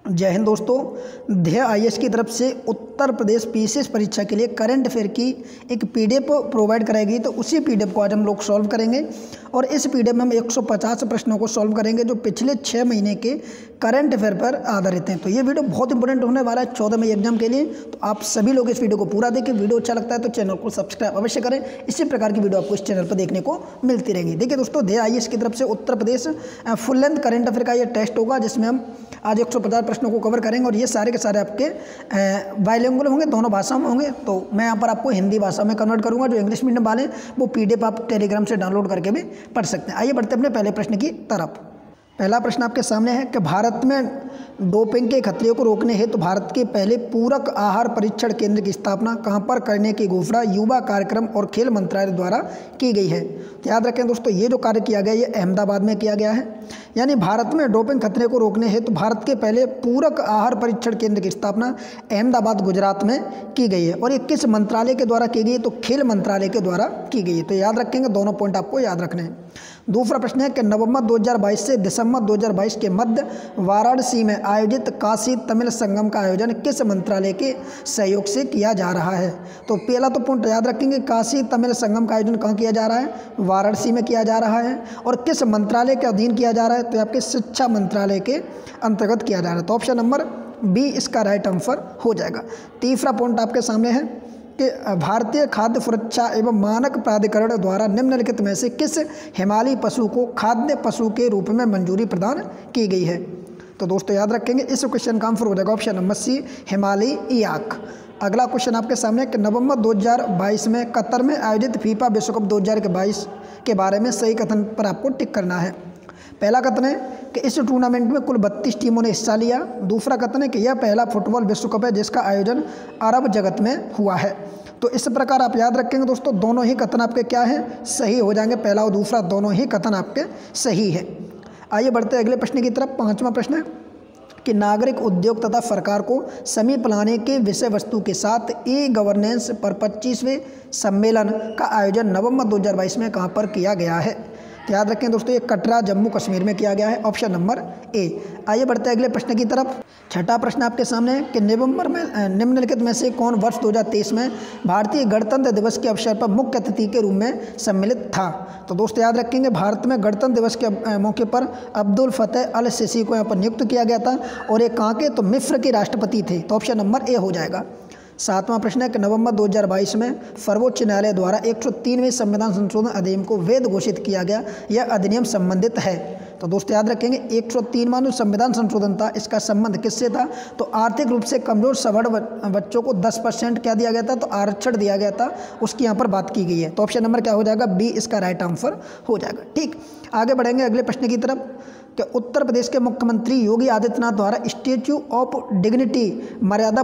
जय हिंद दोस्तों। ध्येय आईएएस की तरफ से उत्तर प्रदेश पीसीएस परीक्षा के लिए करंट अफेयर की एक पीडीएफ प्रोवाइड कराएगी, तो उसी पीडीएफ को आज हम लोग सॉल्व करेंगे। और इस पीडीएफ में हम 150 प्रश्नों को सॉल्व करेंगे जो पिछले 6 महीने के करंट अफेयर पर आधारित हैं। तो ये वीडियो बहुत इंपॉर्टेंट होने वाला है 14 मई एग्जाम के लिए। तो आप सभी लोग इस वीडियो को पूरा देखें। वीडियो अच्छा लगता है तो चैनल को सब्सक्राइब अवश्य करें। इसी प्रकार की वीडियो आपको इस चैनल पर देखने को मिलती रहेंगी। देखिए दोस्तों, ध्येय आईएएस की तरफ से Uttar Pradesh full length current affair का ये टेस्ट होगा, जिसमें हम आज 150 प्रश्नों को कवर करेंगे। और ये सारे के सारे आपके बाइलिंगुअल होंगे, दोनों भाषा में होंगे। तो मैं यहाँ पर आपको हिंदी भाषा में कन्वर्ट करूँगा। जो इंग्लिश मीडियम वाले वो पीडीएफ आप टेलीग्राम से डाउनलोड करके भी पढ़ सकते हैं। आइए बढ़ते अपने पहले प्रश्न की तरफ। पहला प्रश्न आपके सामने है कि भारत में डोपिंग के खतरे को रोकने हेतु तो भारत के पहले पूरक आहार परीक्षण केंद्र की स्थापना कहां पर करने की घोषणा युवा कार्यक्रम और खेल मंत्रालय द्वारा की गई है। तो याद रखें दोस्तों, ये जो कार्य किया गया ये अहमदाबाद में किया गया है। यानी भारत में डोपिंग खतरे को रोकने हेतु तो भारत के पहले पूरक आहार परीक्षण केंद्र की स्थापना अहमदाबाद गुजरात में की गई है। और ये किस मंत्रालय के द्वारा की गई है? तो खेल मंत्रालय के द्वारा की गई है। तो याद रखेंगे, दोनों पॉइंट आपको याद रखने हैं। दूसरा प्रश्न है कि नवंबर 2022 से दिसंबर 2022 के मध्य वाराणसी में आयोजित काशी तमिल संगम का आयोजन किस मंत्रालय के सहयोग से किया जा रहा है? तो पहला तो पॉइंट याद रखेंगे, काशी तमिल संगम का आयोजन कहाँ किया जा रहा है? वाराणसी में किया जा रहा है। और किस मंत्रालय के अधीन किया जा रहा है? तो आपके शिक्षा मंत्रालय के अंतर्गत किया जा रहा है। तो ऑप्शन नंबर बी इसका राइट आंसर हो जाएगा। तीसरा पॉइंट आपके सामने है कि भारतीय खाद्य सुरक्षा एवं मानक प्राधिकरण द्वारा निम्नलिखित में से किस हिमालयी पशु को खाद्य पशु के रूप में मंजूरी प्रदान की गई है? तो दोस्तों याद रखेंगे, इस क्वेश्चन का आंसर हो जाएगा ऑप्शन नंबर सी, हिमालयी याक। अगला क्वेश्चन आपके सामने कि नवंबर 2022 में कतर में आयोजित फीफा विश्व कप 2022 के बारे में सही कथन पर आपको टिक करना है। पहला कथन है कि इस टूर्नामेंट में कुल 32 टीमों ने हिस्सा लिया। दूसरा कथन है कि यह पहला फुटबॉल विश्व कप है जिसका आयोजन अरब जगत में हुआ है। तो इस प्रकार आप याद रखेंगे दोस्तों, दोनों ही कथन आपके क्या हैं? सही हो जाएंगे। पहला और दूसरा दोनों ही कथन आपके सही है। आइए बढ़ते हैं अगले प्रश्न की तरफ। पांचवा प्रश्न है कि नागरिक उद्योग तथा सरकार को समीप लाने के विषय वस्तु के साथ ई गवर्नेंस पर 25वें सम्मेलन का आयोजन नवंबर 2022 में कहाँ पर किया गया है? याद रखें दोस्तों, ये कटरा जम्मू कश्मीर में किया गया है। Option number A. आइए बढ़ते हैं अगले प्रश्न की तरफ। छठा प्रश्न आपके सामने है कि नवंबर में निम्नलिखित में से कौन वर्ष 2023 में भारतीय गणतंत्र दिवस के अवसर पर मुख्य अतिथि के रूप में सम्मिलित था? तो दोस्तों याद रखेंगे, भारत में गणतंत्र दिवस के मौके पर अब्दुल फतेह अल सीसी को यहाँ पर नियुक्त किया गया था। और ये कहाँ के? तो मिस्र के राष्ट्रपति थे। तो ऑप्शन नंबर ए हो जाएगा। सातवां प्रश्न है कि नवंबर 2022 में सर्वोच्च न्यायालय द्वारा 103वें संविधान संशोधन अधिनियम को वैध घोषित किया गया। यह अधिनियम संबंधित है। तो दोस्तों याद रखेंगे, 103वां जो संविधान संशोधन था इसका संबंध किससे था? तो आर्थिक रूप से कमजोर सवर्ण बच्चों को 10% क्या दिया गया था? तो आरक्षण दिया गया था, उसकी यहाँ पर बात की गई है। तो ऑप्शन नंबर क्या हो जाएगा? बी इसका राइट आंसर हो जाएगा। ठीक, आगे बढ़ेंगे अगले प्रश्न की तरफ कि उत्तर प्रदेश के मुख्यमंत्री योगी आदित्यनाथ द्वारा स्टैच्यू ऑफ डिग्निटी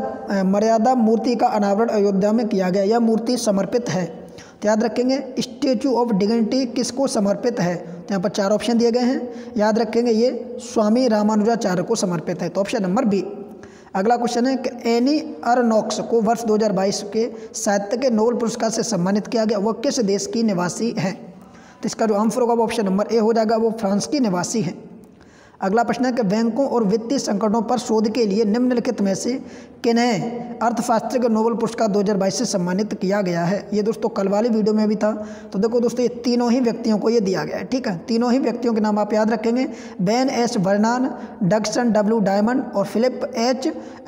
मर्यादा मूर्ति का अनावरण अयोध्या में किया गया। यह मूर्ति समर्पित है। तो याद रखेंगे, स्टैच्यू ऑफ डिग्निटी किसको समर्पित है? तो यहाँ पर 4 ऑप्शन दिए गए हैं। याद रखेंगे, ये स्वामी रामानुजाचार्य को समर्पित है। तो ऑप्शन नंबर बी। अगला क्वेश्चन है कि एनी अर्नोक्स को वर्ष 2022 के साहित्य के नोबेल पुरस्कार से सम्मानित किया गया। वह किस देश की निवासी है? तो इसका जो आंसर होगा वो ऑप्शन नंबर ए हो जाएगा, वो फ्रांस की निवासी है। अगला प्रश्न है कि बैंकों और वित्तीय संकटों पर शोध के लिए निम्नलिखित में से किन्हें अर्थशास्त्र के नोबेल पुरस्कार 2022 से सम्मानित किया गया है? ये दोस्तों कल वाली वीडियो में भी था। तो देखो दोस्तों, ये तीनों ही व्यक्तियों को ये दिया गया है। ठीक है, तीनों ही व्यक्तियों के नाम आप याद रखेंगे, Ben S Bernanke, Douglas W Diamond और फिलिप एच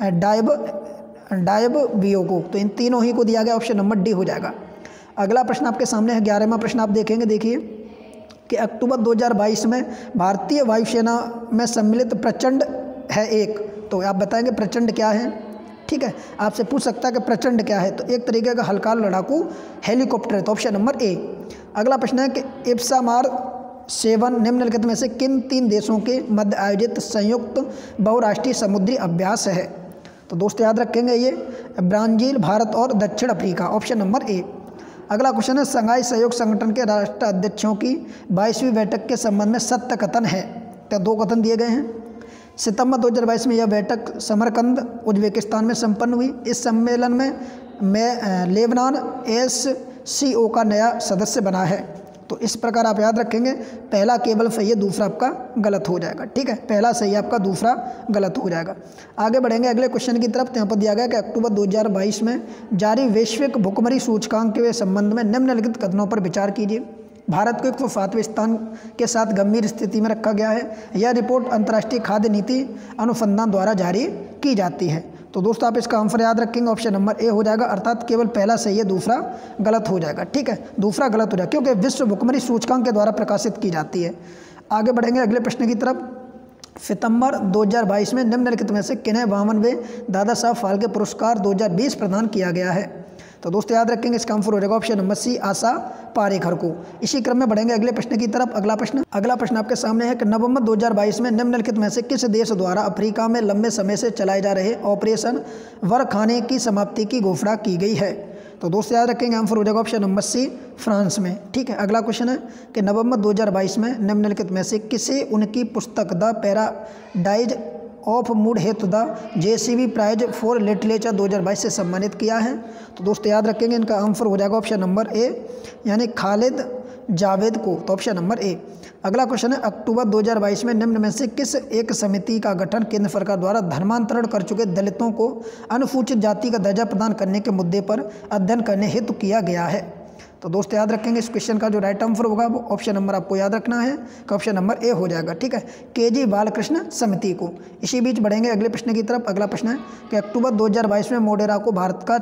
डायबवियोको। तो इन तीनों ही को दिया गया। ऑप्शन नंबर डी हो जाएगा। अगला प्रश्न आपके सामने है, 11वां प्रश्न आप देखेंगे। देखिए कि अक्टूबर 2022 में भारतीय वायुसेना में सम्मिलित प्रचंड है एक। तो आप बताएंगे प्रचंड क्या है? ठीक है, आपसे पूछ सकता है कि प्रचंड क्या है? तो एक तरीके का हल्का लड़ाकू हेलीकॉप्टर है। तो ऑप्शन नंबर ए। अगला प्रश्न है कि इप्सामार 7 निम्नलिखित में से किन 3 देशों के मध्य आयोजित संयुक्त बहुराष्ट्रीय समुद्री अभ्यास है? तो दोस्तों याद रखेंगे, ये ब्राज़ील, भारत और दक्षिण अफ्रीका। ऑप्शन नंबर ए। अगला क्वेश्चन है, संघाई सहयोग संगठन के राष्ट्र अध्यक्षों की 22वीं बैठक के संबंध में सत्य कथन है। तो 2 कथन दिए गए हैं। सितंबर 2022 में यह बैठक समरकंद उज्बेकिस्तान में संपन्न हुई। इस सम्मेलन में लेबनान SCO का नया सदस्य बना है। तो इस प्रकार आप याद रखेंगे, पहला केवल सही है, दूसरा आपका गलत हो जाएगा। ठीक है, पहला सही है आपका, दूसरा गलत हो जाएगा। आगे बढ़ेंगे अगले क्वेश्चन की तरफ। यहाँ पर दिया गया कि अक्टूबर 2022 में जारी वैश्विक भुखमरी सूचकांक के संबंध में निम्नलिखित कथनों पर विचार कीजिए। भारत को 107वें स्थान के साथ गंभीर स्थिति में रखा गया है। यह रिपोर्ट अंतर्राष्ट्रीय खाद्य नीति अनुसंधान द्वारा जारी की जाती है। तो दोस्तों आप इसका आंसर याद रखेंगे, ऑप्शन नंबर ए हो जाएगा, अर्थात केवल पहला सही है, दूसरा गलत हो जाएगा। ठीक है, दूसरा गलत हो जाएगा क्योंकि विश्व भुखमरी सूचकांक के द्वारा प्रकाशित की जाती है। आगे बढ़ेंगे अगले प्रश्न की तरफ। सितंबर 2022 में निम्नलिखित में से किन्हें 52वें दादा साहब फाल्के पुरस्कार 2020 प्रदान किया गया है? तो दोस्तों याद रखेंगे, इसका आंसर हो जाएगा ऑप्शन नंबर सी, आशा पारेखर को। इसी क्रम में बढ़ेंगे अगले प्रश्न की तरफ। अगला प्रश्न आपके सामने है कि नवंबर 2022 में निम्नलिखित में से किस देश द्वारा अफ्रीका में लंबे समय से चलाए जा रहे ऑपरेशन वरखाने की समाप्ति की घोषणा की गई है? तो दोस्तों याद रखेंगे, आंसर हो जाएगा ऑप्शन नंबर सी, फ्रांस में। ठीक है, अगला क्वेश्चन है कि नवंबर 2022 में निम्नलिखित में से किसे उनकी पुस्तक द पैराडाइज ऑफ मूड हेतु the JCB prize for literature 2022 से सम्मानित किया है? तो दोस्तों याद रखेंगे, इनका आंसर हो जाएगा ऑप्शन नंबर ए, यानी खालिद जावेद को। तो ऑप्शन नंबर ए। अगला क्वेश्चन है, अक्टूबर 2022 में निम्न में से किस एक समिति का गठन केंद्र सरकार द्वारा धर्मांतरण कर चुके दलितों को अनुसूचित जाति का दर्जा प्रदान करने के मुद्दे पर अध्ययन करने हेतु किया गया है? तो दोस्तों याद रखेंगे, इस क्वेश्चन का जो राइट आंसर होगा वो ऑप्शन नंबर आपको याद रखना है कि ऑप्शन नंबर ए हो जाएगा। ठीक है, KG बालकृष्ण समिति को। इसी बीच बढ़ेंगे अगले प्रश्न की तरफ। अगला प्रश्न है कि अक्टूबर 2022 में मोढेरा को भारत का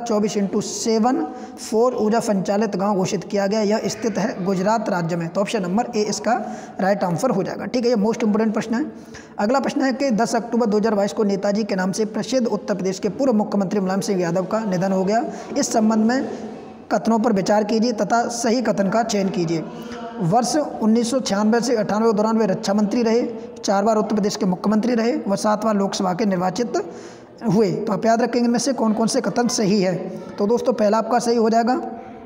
24/7 4 ऊर्जा संचालित गांव घोषित किया गया। यह स्थित है गुजरात राज्य में। तो ऑप्शन नंबर ए इसका राइट आंसर हो जाएगा। ठीक है, ये मोस्ट इंपोर्टेंट प्रश्न है। अगला प्रश्न है कि 10 अक्टूबर 2022 को नेताजी के नाम से प्रसिद्ध उत्तर प्रदेश के पूर्व मुख्यमंत्री मुलायम सिंह यादव का निधन हो गया। इस संबंध में कथनों पर विचार कीजिए तथा सही कथन का चयन कीजिए। वर्ष 1996 से 98 के दौरान वे रक्षा मंत्री रहे, 4 बार उत्तर प्रदेश के मुख्यमंत्री रहे, व 7 बार लोकसभा के निर्वाचित हुए। तो आप याद रखेंगे इनमें से कौन कौन से कथन सही है। तो दोस्तों पहला आपका सही हो जाएगा।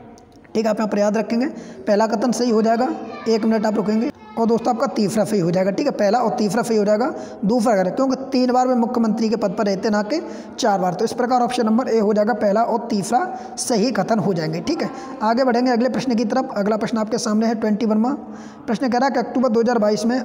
ठीक है, आप यहाँ पर याद रखेंगे, पहला कथन सही हो जाएगा। 1 मिनट आप रुकेंगे। और दोस्तों आपका तीसरा सही हो जाएगा। ठीक है, पहला और तीसरा सही हो जाएगा। दूसरा अगर क्योंकि 3 बार वे मुख्यमंत्री के पद पर रहते ना कि 4 बार। तो इस प्रकार ऑप्शन नंबर ए हो जाएगा, पहला और तीसरा सही कथन हो जाएंगे। ठीक है, आगे बढ़ेंगे अगले प्रश्न की तरफ। अगला प्रश्न आपके सामने है 21वां प्रश्न। कह रहा है कि अक्टूबर 2022 में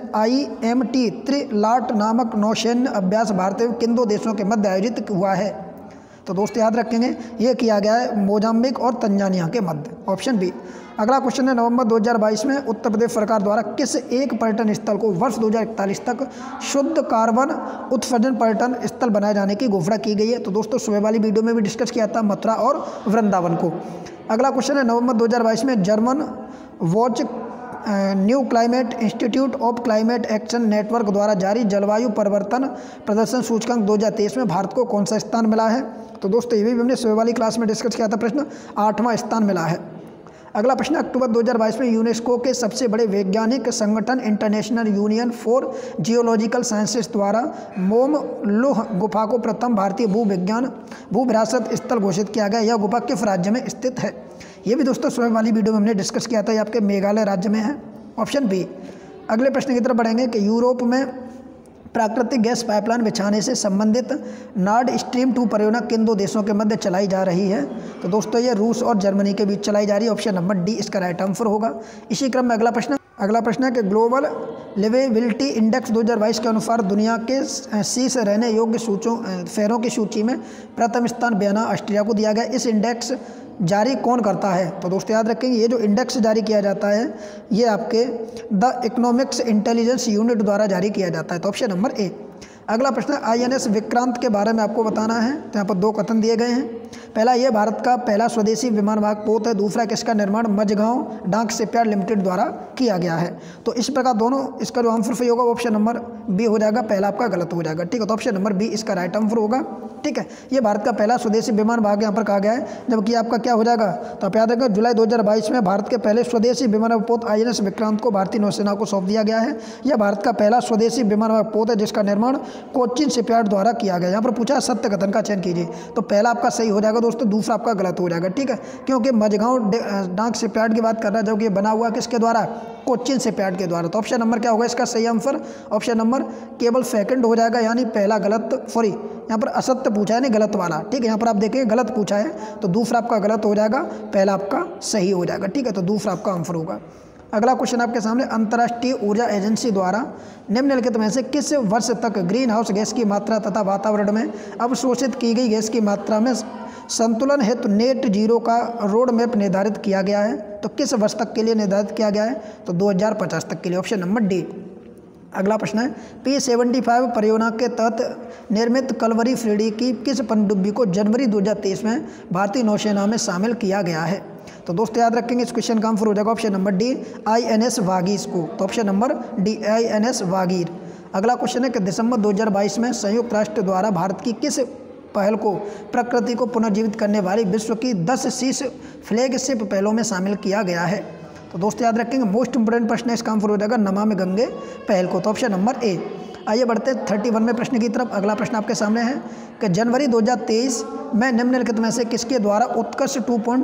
IMT त्रिलाट नामक नौसैन्य अभ्यास भारत एवं किन 2 देशों के मध्य आयोजित हुआ है? तो दोस्तों याद रखेंगे, ये किया गया है मोजाम्बिक और तंजानिया के मध्य। Option B. अगला क्वेश्चन है, नवंबर 2022 में उत्तर प्रदेश सरकार द्वारा किस एक पर्यटन स्थल को वर्ष 2041 तक शुद्ध कार्बन उत्सर्जन पर्यटन स्थल बनाए जाने की घोषणा की गई है? तो दोस्तों सुबह वाली वीडियो में भी डिस्कस किया था, मथुरा और वृंदावन को। अगला क्वेश्चन है, नवंबर 2022 में German watch new climate institute of climate action network द्वारा जारी जलवायु परिवर्तन प्रदर्शन सूचकांक 2023 में भारत को कौन सा स्थान मिला है? तो दोस्तों ये भी हमने सुबह वाली क्लास में डिस्कस किया था प्रश्न, 8वां स्थान मिला है। अगला प्रश्न, अक्टूबर 2022 में यूनेस्को के सबसे बड़े वैज्ञानिक संगठन international union for geological sciences द्वारा मोमलुह गुफा को प्रथम भारतीय भू विरासत स्थल घोषित किया गया। यह गुफा किस राज्य में स्थित है? ये भी दोस्तों स्वयं वाली वीडियो में हमने डिस्कस किया था, ये आपके मेघालय राज्य में है। Option B. अगले प्रश्न की तरफ बढ़ेंगे कि यूरोप में प्राकृतिक गैस पाइपलाइन बिछाने से संबंधित नॉर्ड स्ट्रीम 2 परियोजना किन 2 देशों के मध्य चलाई जा रही है? तो दोस्तों ये रूस और जर्मनी के बीच चलाई जा रही है। ऑप्शन नंबर डी इसका राइट आंसर होगा। इसी क्रम में अगला प्रश्न है कि ग्लोबल लिवेबिलिटी इंडेक्स 2022 के अनुसार दुनिया के शीर्ष रहने योग्य शहरों की सूची में प्रथम स्थान वियना ऑस्ट्रिया को दिया गया। इस इंडेक्स जारी कौन करता है? तो दोस्तों याद रखेंगे, ये जो इंडेक्स जारी किया जाता है ये आपके द इकोनॉमिक्स इंटेलिजेंस यूनिट द्वारा जारी किया जाता है। तो ऑप्शन नंबर ए। अगला प्रश्न, INS विक्रांत के बारे में आपको बताना है। तो यहाँ पर 2 कथन दिए गए हैं। पहला, ये भारत का पहला स्वदेशी विमान वाहक पोत है। दूसरा, किसका निर्माण मझगांव डाक शिपयार्ड लिमिटेड द्वारा किया गया है। तो इस प्रकार दोनों, इसका जो आंसर सही होगा ऑप्शन नंबर बी हो जाएगा, पहला आपका गलत हो जाएगा। ठीक है, तो ऑप्शन नंबर बी इसका राइट आंसर होगा। ठीक है, ये भारत का पहला स्वदेशी विमान वाहक यहाँ पर कहा गया है, जबकि आपका क्या हो जाएगा? तो आप याद रखें, जुलाई 2022 में भारत के पहले स्वदेशी विमान पोत INS विक्रांत को भारतीय नौसेना को सौंप दिया गया है। यह भारत का पहला स्वदेशी विमान पोत है जिसका निर्माण कोचिन शिपयार्ड द्वारा किया गया। यहाँ पर पूछा सत्य कथन का चयन कीजिए। तो पहला आपका सही हो जाएगा दोस्तों, दूसरा आपका गलत हो जाएगा। ठीक है, क्योंकि मझगांव डाक शिपयार्ड की बात कर रहा है, जबकि बना हुआ किसके द्वारा? कोचिन शिपयार्ड के द्वारा। तो ऑप्शन नंबर क्या होगा इसका सही आंसर? ऑप्शन नंबर केवल सेकंड हो जाएगा, यानी पहला गलत, सॉरी यहाँ पर असत्य पूछा है नहीं गलत वाला। ठीक है, यहाँ पर आप देखेंगे गलत पूछा है, तो दूसरा आपका गलत हो जाएगा, पहला आपका सही हो जाएगा। ठीक है, तो दूसरा आपका आंसर होगा। अगला क्वेश्चन आपके सामने, अंतर्राष्ट्रीय ऊर्जा एजेंसी द्वारा निम्नलिखित में से किस वर्ष तक ग्रीन हाउस गैस की मात्रा तथा वातावरण में अवशोषित की गई गैस की मात्रा में संतुलन हेतु नेट जीरो का रोड मैप निर्धारित किया गया है? तो किस वर्ष तक के लिए निर्धारित किया गया है? तो 2050 तक के लिए, ऑप्शन नंबर डी। अगला प्रश्न है, P-75 परियोजना के तहत निर्मित कलवरी फ्रीडी की किस पनडुब्बी को जनवरी 2023 में भारतीय नौसेना में शामिल किया गया है? तो दोस्तों याद रखेंगे इस क्वेश्चन का आंसर हो जाएगा option number D, INS Vagir को। तो option number D, INS Vagir. अगला क्वेश्चन है कि दिसंबर 2022 में संयुक्त राष्ट्र द्वारा भारत की किस पहल को प्रकृति को पुनर्जीवित करने वाली विश्व की 10 शीर्ष फ्लैगशिप पहलों में शामिल किया गया है? तो दोस्तों याद रखेंगे मोस्ट इंपोर्टेंट प्रश्न है, इसका आंसर हो जाएगा नमामि गंगे पहल को। तो ऑप्शन नंबर ए। आइए बढ़ते हैं 31वें प्रश्न की तरफ। अगला प्रश्न आपके सामने है कि जनवरी 2023 में निम्नलिखित में से किसके द्वारा उत्कर्ष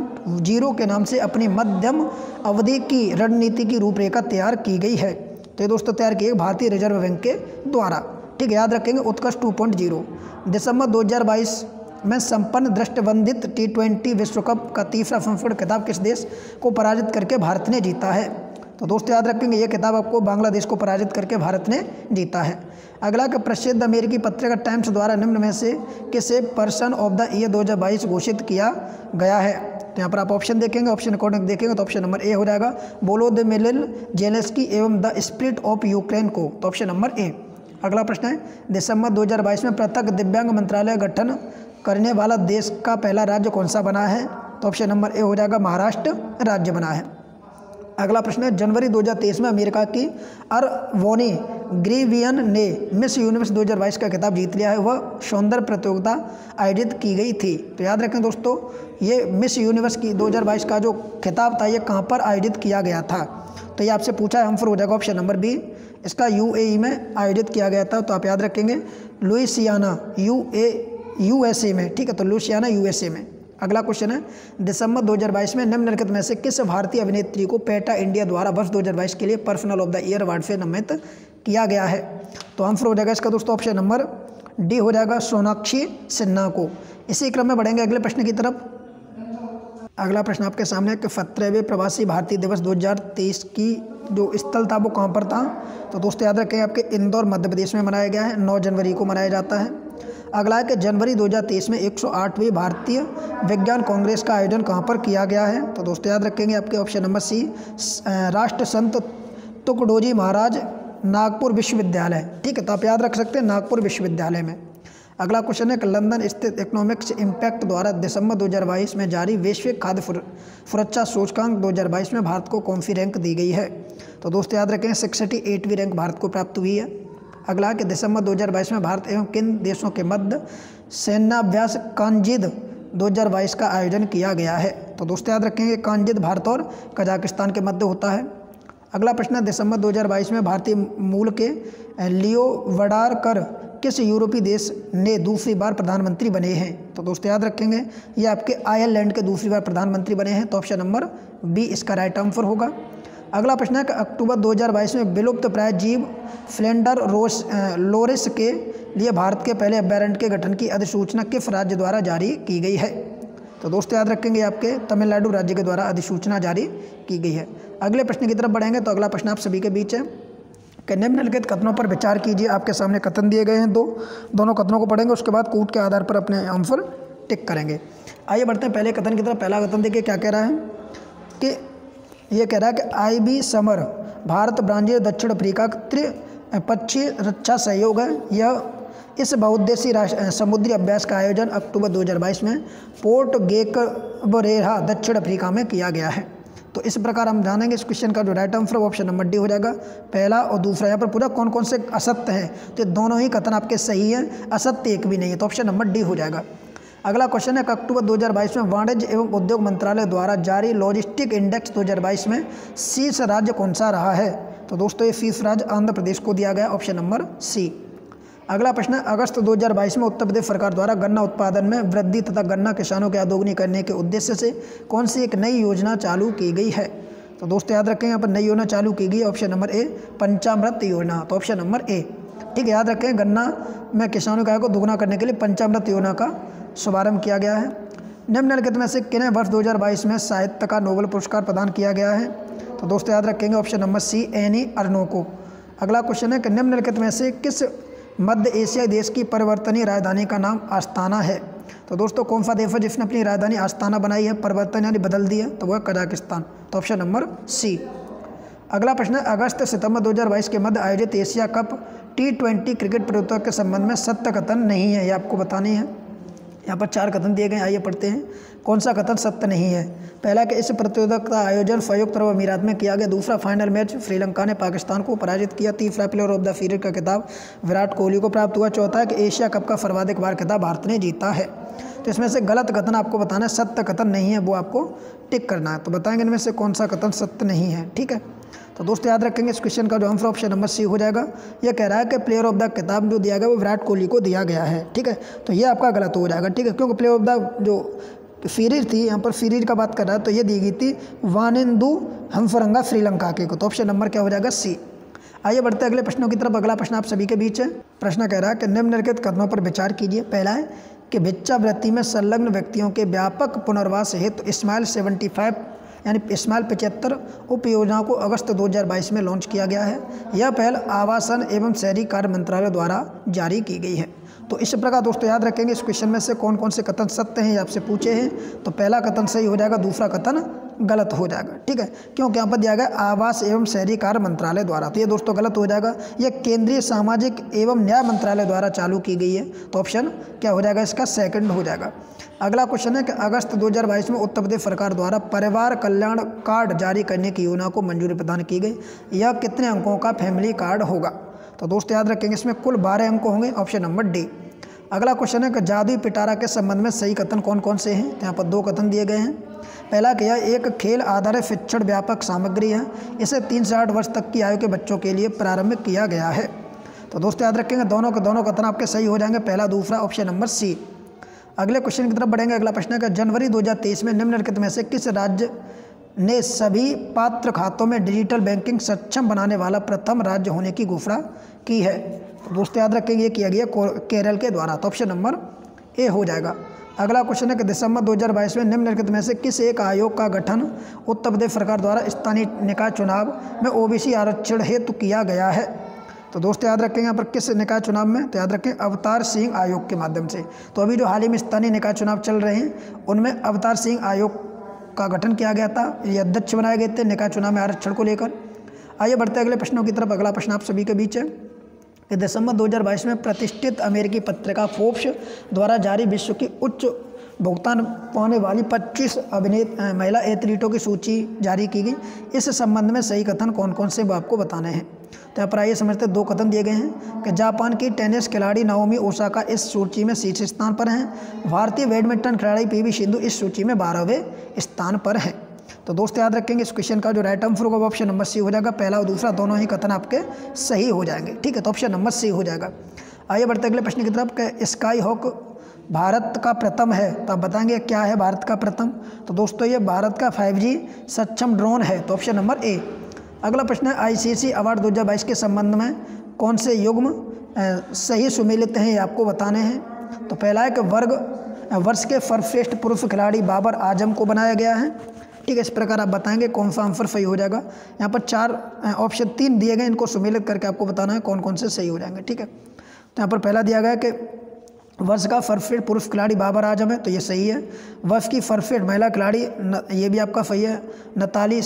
2.0 के नाम से अपनी मध्यम अवधि की रणनीति की रूपरेखा तैयार की गई है? तो ये दोस्तों तैयार की गई भारतीय रिजर्व बैंक के द्वारा। ठीक है, याद रखेंगे उत्कर्ष 2.0। दिसंबर 2022 में संपन्न दृष्टिबंधित T20 विश्व कप का तीसरा संस्करण खिताब किस देश को पराजित करके भारत ने जीता है? तो दोस्तों याद रखेंगे ये खिताब आपको बांग्लादेश को पराजित करके भारत ने जीता है। अगला कि प्रसिद्ध अमेरिकी पत्रिका टाइम्स द्वारा निम्न में से किसे पर्सन ऑफ द ईयर 2022 घोषित किया गया है? तो यहाँ पर आप ऑप्शन देखेंगे, ऑप्शन अकॉर्डिंग देखेंगे तो ऑप्शन नंबर ए हो जाएगा, वोलोदिमीर जेलेंस्की एवं द स्पिरिट ऑफ यूक्रेन को। तो ऑप्शन नंबर ए। अगला प्रश्न है, दिसंबर 2022 में पृथक दिव्यांग मंत्रालय गठन करने वाला देश का पहला राज्य कौन सा बना है? तो ऑप्शन नंबर ए हो जाएगा, महाराष्ट्र राज्य बना है। अगला प्रश्न है, जनवरी 2023 में अमेरिका की अरवोनी ग्रीवियन ने मिस यूनिवर्स 2022 का खिताब जीत लिया है। वह सौंदर्य प्रतियोगिता आयोजित की गई थी। तो याद रखें दोस्तों, ये मिस यूनिवर्स की 2022 का जो खिताब था ये कहाँ पर आयोजित किया गया था? तो ये आपसे पूछा है, आंसर हो जाएगा ऑप्शन नंबर बी, इसका UAE में आयोजित किया गया था। तो आप याद रखेंगे लुइसियाना USA में। ठीक है, तो लुइसियाना USA में। अगला क्वेश्चन है, दिसंबर 2022 में निम्नलिखित में से किस भारतीय अभिनेत्री को पेटा इंडिया द्वारा वर्ष 2022 के लिए personal of the year award से सम्मानित किया गया है? तो आंसर हो जाएगा इसका दोस्तों ऑप्शन नंबर डी हो जाएगा, सोनाक्षी सिन्हा को। इसी क्रम में बढ़ेंगे अगले प्रश्न की तरफ। अगला प्रश्न आपके सामने है कि 17वें प्रवासी भारतीय दिवस 2023 की जो स्थल था वो कहाँ पर था? तो दोस्तों याद रखें आपके इंदौर मध्य प्रदेश में मनाया गया है, 9 जनवरी को मनाया जाता है। अगला है कि जनवरी 2023 में 108वीं भारतीय विज्ञान कांग्रेस का आयोजन कहाँ पर किया गया है? तो दोस्तों याद रखेंगे आपके ऑप्शन नंबर सी, राष्ट्र संत तुकडोजी महाराज नागपुर विश्वविद्यालय। ठीक है, तो आप याद रख सकते हैं नागपुर विश्वविद्यालय में। अगला क्वेश्चन है कि लंदन स्थित इकोनॉमिक्स इम्पैक्ट द्वारा दिसंबर 2022 में जारी वैश्विक खाद्य सुरक्षा सूचकांक 2022 में भारत को कौन सी रैंक दी गई है? तो दोस्तों याद रखें 68वीं रैंक भारत को प्राप्त हुई है। अगला कि दिसंबर 2022 में भारत एवं किन देशों के मध्य सैन्याभ्यास कांजिद 2022 का आयोजन किया गया है? तो दोस्तों याद रखेंगे कांजिद भारत और कजाकिस्तान के मध्य होता है। अगला प्रश्न है, दिसंबर 2022 में भारतीय मूल के लियो वडारकर किस यूरोपीय देश ने दूसरी बार प्रधानमंत्री बने हैं? तो दोस्तों याद रखेंगे ये आपके आयरलैंड के दूसरी बार प्रधानमंत्री बने हैं। तो ऑप्शन नंबर बी इसका राइट आंसर होगा। अगला प्रश्न है कि अक्टूबर 2022 में विलुप्त प्राय जीव फ्लेंडर लोरिस के लिए भारत के पहले अभयारण्य के गठन की अधिसूचना किस राज्य द्वारा जारी की गई है? तो दोस्तों याद रखेंगे आपके तमिलनाडु राज्य के द्वारा अधिसूचना जारी की गई है। अगले प्रश्न की तरफ बढ़ेंगे। तो अगला प्रश्न आप सभी के बीच है कि निम्नलिखित कथनों पर विचार कीजिए। आपके सामने कथन दिए गए हैं, दोनों कथनों को पढ़ेंगे, उसके बाद कूट के आधार पर अपने आंसर टिक करेंगे। आइए बढ़ते हैं पहले कथन की तरफ। पहला कथन देखिए क्या कह रहा है कि ये कह रहा है कि IB समर भारत ब्राज़ील दक्षिण अफ्रीका त्रिपक्षीय रक्षा सहयोग है। यह इस बहुउद्देशीय समुद्री अभ्यास का आयोजन अक्टूबर 2022 में पोर्ट गेकबरेहा दक्षिण अफ्रीका में किया गया है। तो इस प्रकार हम जानेंगे इस क्वेश्चन का जो right answer option number D हो जाएगा, पहला और दूसरा। यहाँ पर पूरा कौन कौन से असत्य हैं, तो दोनों ही कथन आपके सही हैं, असत्य एक भी नहीं है। तो ऑप्शन नंबर डी हो जाएगा। अगला क्वेश्चन है, अक्टूबर 2022 में वाणिज्य एवं उद्योग मंत्रालय द्वारा जारी लॉजिस्टिक इंडेक्स 2022 में शीर्ष राज्य कौन सा रहा है? तो दोस्तों ये शीर्ष राज्य आंध्र प्रदेश को दिया गया, ऑप्शन नंबर सी। अगला प्रश्न है, अगस्त 2022 में उत्तर प्रदेश सरकार द्वारा गन्ना उत्पादन में वृद्धि तथा गन्ना किसानों के आय दोगुनी करने के उद्देश्य से कौन सी एक नई योजना चालू की गई है? तो दोस्तों याद रखें यहाँ पर नई योजना चालू की गई, ऑप्शन नंबर ए पंचामृत योजना। तो ऑप्शन नंबर ए। ठीक है, याद रखें गन्ना में किसानों की आय को दोगुना करने के लिए पंचामृत योजना का शुभारंभ किया गया है। निम्नलिखित में से किन्हें वर्ष 2022 में साहित्य का नोबेल पुरस्कार प्रदान किया गया है? तो दोस्तों याद रखेंगे ऑप्शन नंबर सी एनी अर्नोको। अगला क्वेश्चन है कि निम्नलिखित में से किस मध्य एशियाई देश की परिवर्तनीय राजधानी का नाम आस्ताना है। तो दोस्तों कौन सा देश है जिसने अपनी राजधानी आस्ताना बनाई है, परिवर्तन यानी बदल दी है, तो वह कजाकिस्तान। तो ऑप्शन नंबर सी। अगला प्रश्न है अगस्त सितंबर 2022 के मध्य आयोजित एशिया कप T20 क्रिकेट प्रतियोगिता के संबंध में सत्य कथन नहीं है, ये आपको बतानी है। यहाँ पर 4 कथन दिए गए, आइए पढ़ते हैं कौन सा कथन सत्य नहीं है। पहला कि इस प्रतियोगिता का आयोजन संयुक्त अरब अमीरात में किया गया। दूसरा, फाइनल मैच श्रीलंका ने पाकिस्तान को पराजित किया। तीसरा, प्लेयर ऑफ द पीरियड का खिताब विराट कोहली को प्राप्त हुआ। चौथा है कि एशिया कप का सर्वाधिक बार खिताब भारत ने जीता है। तो इसमें से गलत कथन आपको बताना है, सत्य कथन नहीं है वो आपको टिक करना है। तो बताएंगे इनमें से कौन सा कथन सत्य नहीं है, ठीक है। तो दोस्तों याद रखेंगे इस क्वेश्चन का जो आंसर ऑप्शन नंबर सी हो जाएगा। यह कह रहा है कि प्लेयर ऑफ द खिताब जो दिया गया वो विराट कोहली को दिया गया है, ठीक है। तो ये आपका गलत हो जाएगा, ठीक है, क्योंकि प्लेयर ऑफ द जो सीरीज थी, यहाँ पर सीरीज का बात कर रहा है, तो ये दी गई थी वानिंदु हम्फरंगा श्रीलंका के को। तो ऑप्शन नंबर क्या हो जाएगा, सी। आइए बढ़ते हैं अगले प्रश्नों की तरफ। अगला प्रश्न आप सभी के बीच है। प्रश्न कह रहा है कि निम्नलिखित कथनों पर विचार कीजिए। पहला है कि भिक्षावृत्ति में संलग्न व्यक्तियों के व्यापक पुनर्वास हेतु स्माइल 75 यानी स्माइल 75 उप योजनाओं को अगस्त 2022 में लॉन्च किया गया है। यह पहल आवासन एवं शहरी कार्य मंत्रालय द्वारा जारी की गई है। तो इस प्रकार दोस्तों याद रखेंगे इस क्वेश्चन में से कौन कौन से कथन सत्य हैं, ये आपसे पूछे हैं। तो पहला कथन सही हो जाएगा, दूसरा कथन गलत हो जाएगा, ठीक है, क्योंकि यहाँ पर दिया गया आवास एवं शहरी कार्य मंत्रालय द्वारा, तो ये दोस्तों गलत हो जाएगा। यह केंद्रीय सामाजिक एवं न्याय मंत्रालय द्वारा चालू की गई है। तो ऑप्शन क्या हो जाएगा, इसका सेकंड हो जाएगा। अगला क्वेश्चन है कि अगस्त 2022 में उत्तर प्रदेश सरकार द्वारा परिवार कल्याण कार्ड जारी करने की योजना को मंजूरी प्रदान की गई। यह कितने अंकों का फैमिली कार्ड होगा। तो दोस्तों याद रखेंगे इसमें कुल 12 अंक होंगे, ऑप्शन नंबर डी। अगला क्वेश्चन है कि जादुई पिटारा के संबंध में सही कथन कौन कौन से हैं। यहाँ पर 2 कथन दिए गए हैं। पहला कि यह एक खेल आधारित शिक्षण व्यापक सामग्री है। इसे 3 से 8 वर्ष तक की आयु के बच्चों के लिए प्रारंभिक किया गया है। तो दोस्तों याद रखेंगे दोनों के दोनों कथन आपके सही हो जाएंगे, पहला दूसरा, ऑप्शन नंबर सी। अगले क्वेश्चन की तरफ बढ़ेंगे। अगला प्रश्न है कि जनवरी 2023 में निम्नलिखित में से किस राज्य ने सभी पात्र खातों में डिजिटल बैंकिंग सक्षम बनाने वाला प्रथम राज्य होने की घोषणा की है। तो दोस्तों याद रखेंगे ये किया गया केरल के द्वारा। तो ऑप्शन नंबर ए हो जाएगा। अगला क्वेश्चन है कि दिसंबर 2022 में निम्नलिखित में से किस एक आयोग का गठन उत्तर प्रदेश सरकार द्वारा स्थानीय निकाय चुनाव में ओबीसी आरक्षण हेतु किया गया है। तो दोस्तों याद रखेंगे यहाँ पर किस निकाय चुनाव में, तो याद रखें अवतार सिंह आयोग के माध्यम से। तो अभी जो हाल ही में स्थानीय निकाय चुनाव चल रहे हैं उनमें अवतार सिंह आयोग का गठन किया गया था। ये अध्यक्ष बनाए गए थे निकाय चुनाव में आरक्षण को लेकर। आइए बढ़ते हैं अगले प्रश्नों की तरफ। अगला प्रश्न आप सभी के बीच है कि दिसंबर 2022 में प्रतिष्ठित अमेरिकी पत्रिका फोर्ब्स द्वारा जारी विश्व की उच्च भुगतान पाने वाली 25 महिला एथलीटों की सूची जारी की गई। इस संबंध में सही कथन कौन कौन से वो आपको बताने हैं। तो यहाँ पर आइए समझते 2 कथन दिए गए हैं कि जापान की टेनिस खिलाड़ी नाओमी ओसाका इस सूची में शीर्ष स्थान पर हैं। भारतीय बैडमिंटन खिलाड़ी पीवी सिंधु इस सूची में 12वें स्थान पर हैं। तो दोस्तों याद रखेंगे इस क्वेश्चन का जो राइट आंसर होगा वो ऑप्शन नंबर सी हो जाएगा। पहला और दूसरा दोनों ही कथन आपके सही हो जाएंगे, ठीक है, तो ऑप्शन नंबर सी हो जाएगा। आइए बढ़ते अगले प्रश्न की तरफ कि स्काई हॉक भारत का प्रथम है। तो आप बताएंगे क्या है भारत का प्रथम। तो दोस्तों ये भारत का 5G सक्षम ड्रोन है। तो ऑप्शन नंबर ए। अगला प्रश्न है ICC अवार्ड 2022 के संबंध में कौन से युग्म सही सुमेलित हैं, ये आपको बताने हैं। तो पहला है कि वर्ष के सर्वश्रेष्ठ पुरुष खिलाड़ी बाबर आजम को बनाया गया है, ठीक है। इस प्रकार आप बताएंगे कौन सा आंसर सही हो जाएगा। यहाँ पर 4 ऑप्शन 3 दिए गए, इनको सुमेलित करके आपको बताना है कौन कौन से सही हो जाएंगे, ठीक है। तो यहाँ पर पहला दिया गया है कि वर्ष का सर्वश्रेष्ठ पुरुष खिलाड़ी बाबर आजम है, तो ये सही है। वर्ष की सर्वश्रेष्ठ महिला खिलाड़ी ये भी आपका सही है, नताली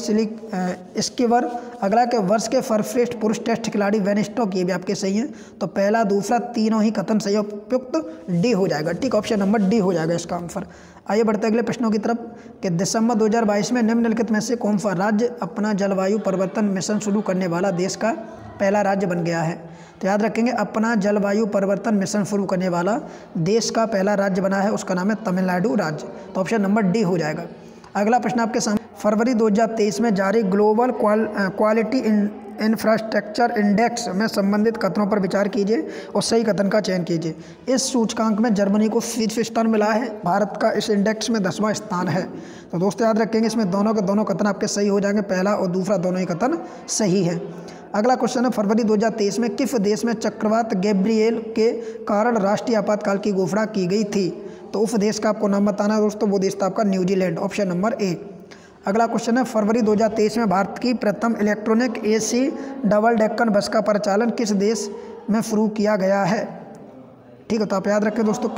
स्किवर। अगला के वर्ष के सर्वश्रेष्ठ पुरुष टेस्ट खिलाड़ी वेन स्टोक, ये भी आपके सही हैं। तो पहला दूसरा तीनों ही कथन सही, उपयुक्त डी हो जाएगा, ठीक, ऑप्शन नंबर डी हो जाएगा इसका आंसर। आइए बढ़ते अगले प्रश्नों की तरफ कि दिसंबर 2022 में निम्नलिखित में से कौन सा राज्य अपना जलवायु परिवर्तन मिशन शुरू करने वाला देश का पहला राज्य बन गया है। तो याद रखेंगे अपना जलवायु परिवर्तन मिशन शुरू करने वाला देश का पहला राज्य बना है, उसका नाम है तमिलनाडु राज्य। तो ऑप्शन नंबर डी हो जाएगा। अगला प्रश्न आपके सामने फरवरी 2023 में जारी ग्लोबल क्वालिटी इंफ्रास्ट्रक्चर इंडेक्स में संबंधित कथनों पर विचार कीजिए और सही कथन का चयन कीजिए। इस सूचकांक में जर्मनी को शीर्ष स्थान मिला है, भारत का इस इंडेक्स में 10वां स्थान है। तो दोस्तों याद रखेंगे इसमें दोनों के दोनों कथन आपके सही हो जाएंगे, पहला और दूसरा दोनों ही कथन सही है। अगला क्वेश्चन है फरवरी 2023 में किस देश में चक्रवात गैब्रिएल के कारण राष्ट्रीय आपातकाल की घोषणा की गई थी। तो उस देश का आपको नाम बताना है दोस्तों, वो देश था आपका न्यूजीलैंड, ऑप्शन नंबर ए। अगला क्वेश्चन है, फरवरी 2023 में भारत की प्रथम इलेक्ट्रॉनिक AC डबल डेक्कन बस का परिचालन किस देश में शुरू किया गया है? ठीक है, तो आप याद रखें दोस्तों,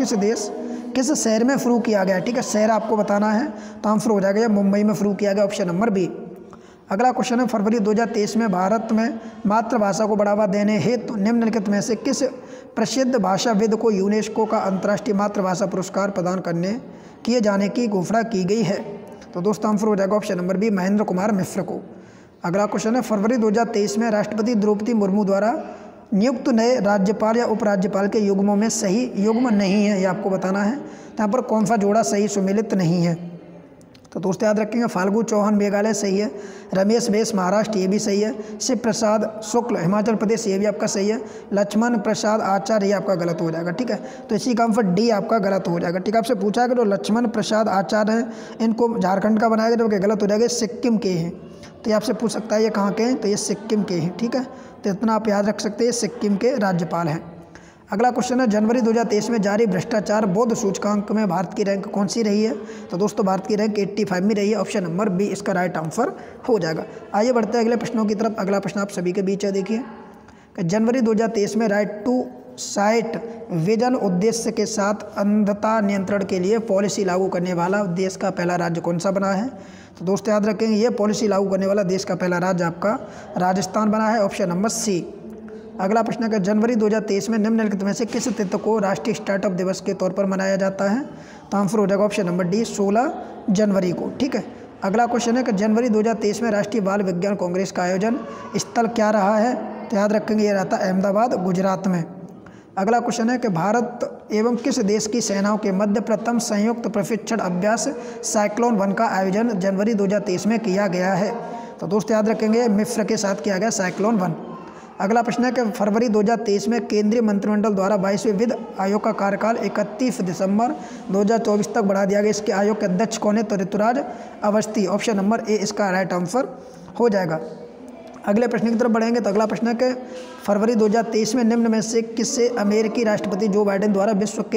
किस शहर में शुरू किया गया है। ठीक है, शहर आपको बताना है, तो आंसर हो जाएगा मुंबई में शुरू किया गया, ऑप्शन नंबर बी। अगला क्वेश्चन है, फरवरी 2023 में भारत में मातृभाषा को बढ़ावा देने हेतु निम्नलिखित में से किस प्रसिद्ध भाषाविद को यूनेस्को का अंतर्राष्ट्रीय मातृभाषा पुरस्कार प्रदान किए जाने की घोषणा की गई है? तो दोस्तों आंसर हो जाएगा option number B, Mahendra Kumar Mishra को। अगला क्वेश्चन है, फरवरी 2023 में राष्ट्रपति द्रौपदी मुर्मू द्वारा नियुक्त नए राज्यपाल या उपराज्यपाल के युग्मों में सही युग्म नहीं है, ये आपको बताना है। तो यहाँ पर कौन सा जोड़ा सही सुमेलित नहीं है? तो दोस्तों याद रखेंगे, फाल्गु चौहान मेघालय सही है, रमेश बैस महाराष्ट्र ये भी सही है, शिव प्रसाद शुक्ल हिमाचल प्रदेश ये भी आपका सही है, लक्ष्मण प्रसाद आचार्य ये आपका गलत हो जाएगा। ठीक है, तो इसी का आंसर डी आपका गलत हो जाएगा। ठीक है, आपसे पूछा है कि जो लक्ष्मण प्रसाद आचार्य हैं इनको झारखंड का बनाया गया, जो कि गलत हो जाएगा, सिक्किम के हैं। तो ये आपसे पूछ सकता है ये कहाँ के हैं, तो ये सिक्किम के हैं। ठीक है, तो इतना आप याद रख सकते हैं, सिक्किम के राज्यपाल हैं। अगला क्वेश्चन है, जनवरी 2023 में जारी भ्रष्टाचार बोध सूचकांक में भारत की रैंक कौन सी रही है? तो दोस्तों भारत की रैंक 85 में रही है, ऑप्शन नंबर बी इसका राइट आंसर हो जाएगा। आइए बढ़ते हैं अगले प्रश्नों की तरफ। अगला प्रश्न आप सभी के बीच है, देखिए, जनवरी 2023 में राइट टू साइट विजन उद्देश्य के साथ अंधता नियंत्रण के लिए पॉलिसी लागू करने वाला देश का पहला राज्य कौन सा बना है? तो दोस्तों याद रखेंगे, ये पॉलिसी लागू करने वाला देश का पहला राज्य आपका राजस्थान बना है, ऑप्शन नंबर सी। अगला प्रश्न है, जनवरी 2023 में निम्नलिखित में से किस तिथि को राष्ट्रीय स्टार्टअप दिवस के तौर पर मनाया जाता है? तो आंसर हो जाएगा ऑप्शन नंबर डी, 16 जनवरी को। ठीक है, अगला क्वेश्चन है कि जनवरी 2023 में राष्ट्रीय बाल विज्ञान कांग्रेस का आयोजन स्थल क्या रहा है? तो याद रखेंगे, ये रहता है अहमदाबाद, गुजरात में। अगला क्वेश्चन है कि भारत एवं किस देश की सेनाओं के मध्य प्रथम संयुक्त प्रशिक्षण अभ्यास साइक्लोन 1 का आयोजन जनवरी 2023 में किया गया है? तो दोस्तों याद रखेंगे, मिस्र के साथ किया गया साइक्लोन 1। अगला प्रश्न है कि फरवरी 2023 में केंद्रीय मंत्रिमंडल द्वारा 22वें वित्त आयोग का कार्यकाल 31 दिसंबर 2024 तक बढ़ा दिया गया। इसके आयोग के अध्यक्ष कौन है? तो Rituraj Awasthi, option number A इसका राइट आंसर हो जाएगा। अगले प्रश्न की तरफ बढ़ेंगे, तो अगला प्रश्न है कि फरवरी 2023 में निम्न में से किससे अमेरिकी राष्ट्रपति जो बाइडेन द्वारा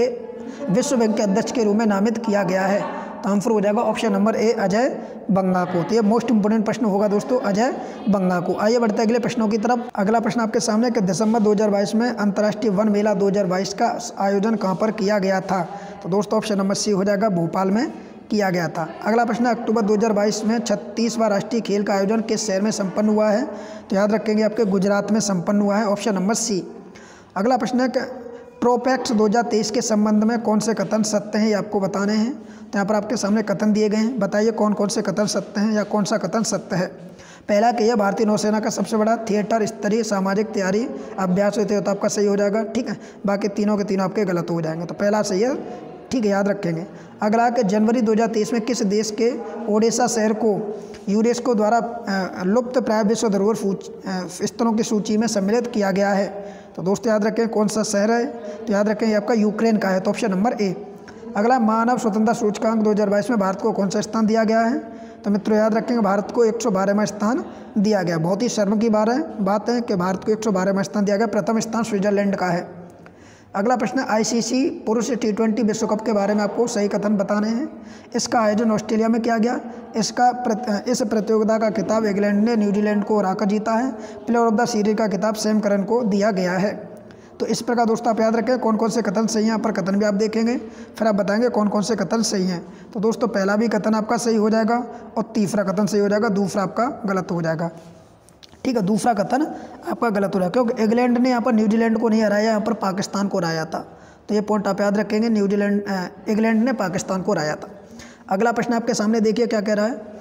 विश्व बैंक के अध्यक्ष के रूप में नामित किया गया है? तो आंसर हो जाएगा option number A, Ajay Banga को। तो ये मोस्ट इंपोर्टेंट प्रश्न होगा दोस्तों, अजय बंगा को। आइए बढ़ते अगले प्रश्नों की तरफ। अगला प्रश्न आपके सामने कि दिसंबर 2022 में अंतर्राष्ट्रीय वन मेला 2022 का आयोजन कहाँ पर किया गया था? तो दोस्तों ऑप्शन नंबर सी हो जाएगा, भोपाल में किया गया था। अगला प्रश्न, अक्टूबर 2022 में 36वां राष्ट्रीय खेल का आयोजन किस शहर में संपन्न हुआ है? तो याद रखेंगे, आपके गुजरात में संपन्न हुआ है, ऑप्शन नंबर सी। अगला प्रश्न है कि ट्रोपैक्स 2023 के संबंध में कौन से कथन सत्य हैं, ये आपको बताने हैं। तो यहाँ पर आपके सामने कथन दिए गए हैं, बताइए कौन कौन से कथन सत्य हैं या कौन सा कथन सत्य है। पहला कि यह भारतीय नौसेना का सबसे बड़ा थिएटर स्तरीय सामाजिक तैयारी अभ्यास होते हो, तो आपका सही हो जाएगा। ठीक है, बाकी तीनों के तीनों आपके गलत हो जाएंगे, तो पहला सही है। ठीक है, याद रखेंगे। अगला कि जनवरी 2023 में किस देश के ओडिशा शहर को यूनेस्को द्वारा लुप्त प्राय विश्व धरोहर स्थलों की सूची में सम्मिलित किया गया है? तो दोस्तों याद रखें कौन सा शहर है? तो याद रखें ये आपका यूक्रेन का है, तो ऑप्शन नंबर ए। अगला, मानव स्वतंत्रता सूचकांक 2022 में भारत को कौन सा स्थान दिया गया है? तो मित्रों याद रखेंगे, भारत को 112वां स्थान दिया गया। बहुत ही शर्म की बात है कि भारत को 112वां स्थान दिया गया, प्रथम स्थान स्विट्जरलैंड का है। अगला प्रश्न, ICC पुरुष T20 विश्व कप के बारे में आपको सही कथन बताने हैं। इसका आयोजन ऑस्ट्रेलिया में किया गया। इस प्रतियोगिता का खिताब इंग्लैंड ने न्यूजीलैंड को हराकर जीता है। प्लेयर ऑफ द सीरीज का खिताब सैम करन को दिया गया है। तो इस प्रकार दोस्तों आप याद रखें कौन कौन से कथन सही हैं। यहाँ पर कथन भी आप देखेंगे, फिर आप बताएंगे कौन कौन से कथन सही हैं। तो दोस्तों पहला भी कथन आपका सही हो जाएगा और तीसरा कथन सही हो जाएगा, दूसरा आपका गलत हो जाएगा। ठीक है, दूसरा कथन आपका गलत हो रहा है क्योंकि इंग्लैंड ने यहाँ पर न्यूजीलैंड को नहीं हराया, यहाँ पर पाकिस्तान को हराया था। तो ये पॉइंट आप याद रखेंगे, इंग्लैंड ने पाकिस्तान को हराया था। अगला प्रश्न आपके सामने देखिए क्या कह रहा है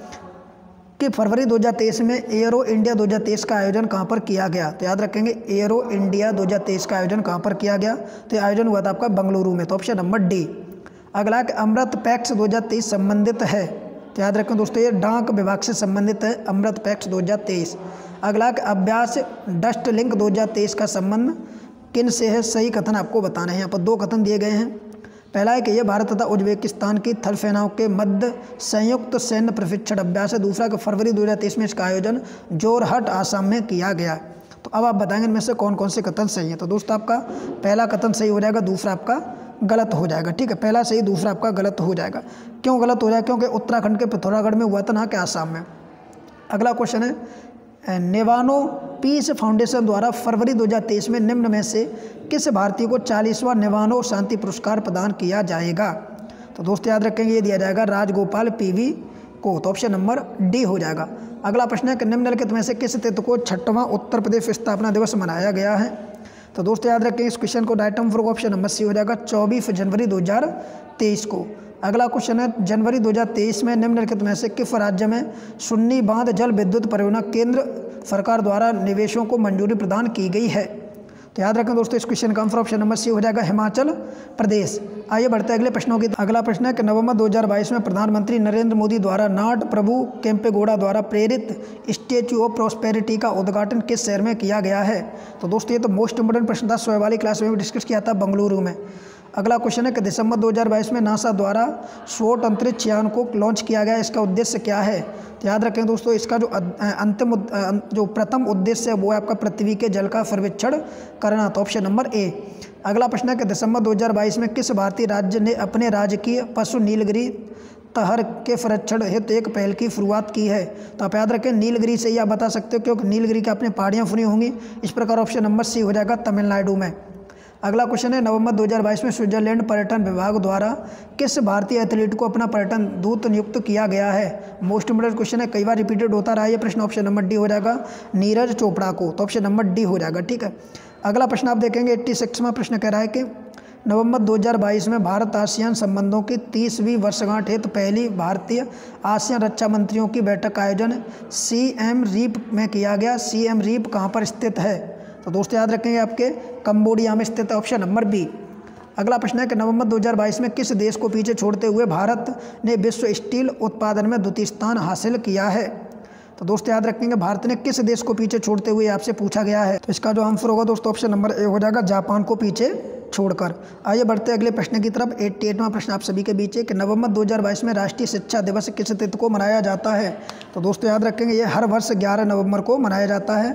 कि फरवरी 2023 में एयरो इंडिया 2023 का आयोजन कहाँ पर किया गया? तो याद रखेंगे एयरो इंडिया 2023 का आयोजन कहाँ पर किया गया? तो ये आयोजन हुआ था आपका बेंगलुरु में, तो ऑप्शन नंबर डी। अगला कि अमृत पैक्स 2023 संबंधित है? तो याद रखें दोस्तों ये डाक विभाग से संबंधित है, अमृत पैक्स 2023। अगला कि अभ्यास डस्ट लिंक 2023 का संबंध किन से है? सही कथन आपको बताने हैं। यहाँ पर दो कथन दिए गए हैं। पहला है कि यह भारत तथा उज्बेकिस्तान की थल सेनाओं के मध्य संयुक्त सैन्य प्रशिक्षण अभ्यास है। दूसरा कि फरवरी 2023 में इसका आयोजन जोरहट आसाम में किया गया। तो अब आप बताएंगे इनमें से कौन कौन से कथन सही हैं। तो दोस्तों आपका पहला कथन सही हो जाएगा, दूसरा आपका गलत हो जाएगा। ठीक है, पहला सही, दूसरा आपका गलत हो जाएगा। क्यों गलत हो जाएगा? क्योंकि उत्तराखंड के पिथौरागढ़ में हुआ था, ना कि आसाम में। अगला क्वेश्चन है, नेवानो पीस फाउंडेशन द्वारा फरवरी 2023 में निम्न में से किस भारतीय को 40वां नेवानो शांति पुरस्कार प्रदान किया जाएगा? तो दोस्तों याद रखेंगे, ये दिया जाएगा राजगोपाल पीवी को। तो ऑप्शन नंबर डी हो जाएगा। अगला प्रश्न है कि निम्नलिखित में से किस तिथि को 6वां उत्तर प्रदेश स्थापना दिवस मनाया गया है? तो दोस्तों याद रखेंगे, इस क्वेश्चन को राइट आंसर होगा ऑप्शन नंबर सी हो जाएगा, 24 जनवरी 2023 को। अगला क्वेश्चन है, जनवरी 2023 में निम्नलिखित में से किस राज्य में सुन्नी बांध जल विद्युत परियोजना केंद्र सरकार द्वारा निवेशों को मंजूरी प्रदान की गई है? तो याद रखें दोस्तों, इस क्वेश्चन का आंसर ऑप्शन नंबर सी हो जाएगा, हिमाचल प्रदेश। आइए बढ़ते हैं अगले प्रश्नों की। अगला प्रश्न है कि नवंबर 2022 में प्रधानमंत्री नरेंद्र मोदी द्वारा नाड प्रभु केम्पेगौड़ा द्वारा प्रेरित स्टैच्यू ऑफ प्रॉस्पेरिटी का उद्घाटन किस शहर में किया गया है? तो दोस्तों ये तो मोस्ट इंपोर्टेंट प्रश्न था, 100 वाली क्लास में भी डिस्कस किया था, बेंगलुरु में। अगला क्वेश्चन है कि दिसंबर 2022 में नासा द्वारा स्वोट अंतरिक्ष यान को लॉन्च किया गया, इसका उद्देश्य क्या है? तो याद रखें दोस्तों, इसका जो प्रथम उद्देश्य है वो है आपका पृथ्वी के जल का सर्वेक्षण करना। तो ऑप्शन नंबर ए। अगला प्रश्न है कि दिसंबर 2022 में किस भारतीय राज्य ने अपने राजकीय पशु नीलगिरी तहर के संरक्षण हेतु एक पहल की शुरुआत की है? तो आप याद रखें, नीलगिरी से ही आप बता सकते हो, क्योंकि नीलगिरी की आपने पहाड़ियाँ सुनी होंगी। इस प्रकार ऑप्शन नंबर सी हो जाएगा, तमिलनाडु में। अगला क्वेश्चन है, नवंबर 2022 में स्विट्जरलैंड पर्यटन विभाग द्वारा किस भारतीय एथलीट को अपना पर्यटन दूत नियुक्त किया गया है? मोस्ट इंपोर्टेंट क्वेश्चन है, कई बार रिपीटेड होता रहा है ये प्रश्न। ऑप्शन नंबर डी हो जाएगा, नीरज चोपड़ा को। तो ऑप्शन नंबर डी हो जाएगा। ठीक है, अगला प्रश्न आप देखेंगे, 86वां प्रश्न कह रहा है कि नवंबर 2022 में भारत आसियान संबंधों की 30वीं वर्षगांठ हेतु पहली भारतीय आसियान रक्षा मंत्रियों की बैठक का आयोजन सीएम रीप में किया गया। सीएम रीप कहाँ पर स्थित है? तो दोस्तों याद रखेंगे, आपके कंबोडिया में स्थित है, ऑप्शन नंबर बी। अगला प्रश्न है कि नवंबर 2022 में किस देश को पीछे छोड़ते हुए भारत ने विश्व स्टील उत्पादन में द्वितीय स्थान हासिल किया है? तो दोस्तों याद रखेंगे, भारत ने किस देश को पीछे छोड़ते हुए आपसे पूछा गया है। तो इसका जो आंसर होगा दोस्तों ऑप्शन नंबर ए हो जाएगा, जापान को पीछे छोड़कर। आइए बढ़ते अगले प्रश्न की तरफ। 88वां प्रश्न आप सभी के बीच है कि नवंबर 2022 में राष्ट्रीय शिक्षा दिवस किस तिथि को मनाया जाता है? तो दोस्तों याद रखेंगे, ये हर वर्ष 11 नवंबर को मनाया जाता है।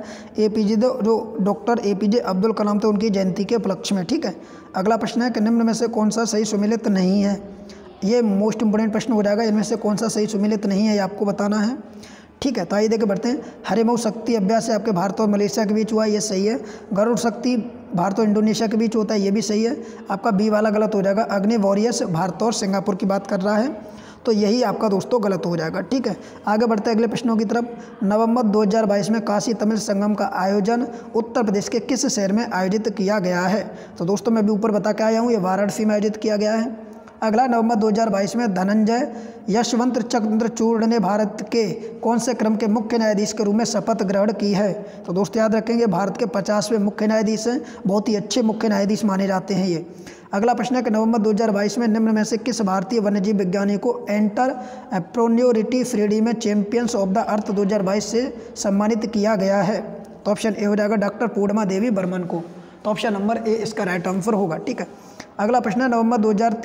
जो डॉक्टर APJ अब्दुल कलाम थे उनकी जयंती के उपलक्ष्य में। ठीक है, अगला प्रश्न है कि निम्न में से कौन सा सही सुमेलित नहीं है? ये मोस्ट इंपोर्टेंट प्रश्न हो जाएगा, इनमें से कौन सा सही सुमेलित नहीं है ये आपको बताना है। ठीक है, तो आइए देखे बढ़ते हैं। हरिमऊ शक्ति अभ्यास है आपके भारत और मलेशिया के बीच हुआ, ये सही है। गरुड़ शक्ति भारत और इंडोनेशिया के बीच होता है, ये भी सही है। आपका बी वाला गलत हो जाएगा। अग्नि वॉरियर्स भारत और सिंगापुर की बात कर रहा है, तो यही आपका दोस्तों गलत हो जाएगा। ठीक है, आगे बढ़ते हैं अगले प्रश्नों की तरफ। नवंबर 2022 में काशी तमिल संगम का आयोजन उत्तर प्रदेश के किस शहर में आयोजित किया गया है? तो दोस्तों मैं भी ऊपर बता के आया हूँ, ये वाराणसी में आयोजित किया गया है। अगला, नवंबर 2022 में धनंजय यशवंत चंद्रचूड़ ने भारत के कौन से क्रम के मुख्य न्यायाधीश के रूप में शपथ ग्रहण की है? तो दोस्तों याद रखेंगे, भारत के 50वें मुख्य न्यायाधीश हैं, बहुत ही अच्छे मुख्य न्यायाधीश माने जाते हैं ये। अगला प्रश्न है कि नवंबर 2022 में निम्न में से किस भारतीय वन्यजीव विज्ञानी को एंटरप्रेन्योरिटी श्रेणी में चैंपियंस ऑफ द अर्थ 2022 से सम्मानित किया गया है? तो ऑप्शन ए हो जाएगा, डॉक्टर पूर्णिमा देवी बर्मन को। तो ऑप्शन नंबर ए इसका राइट आंसर होगा। ठीक है, अगला प्रश्न है, नवंबर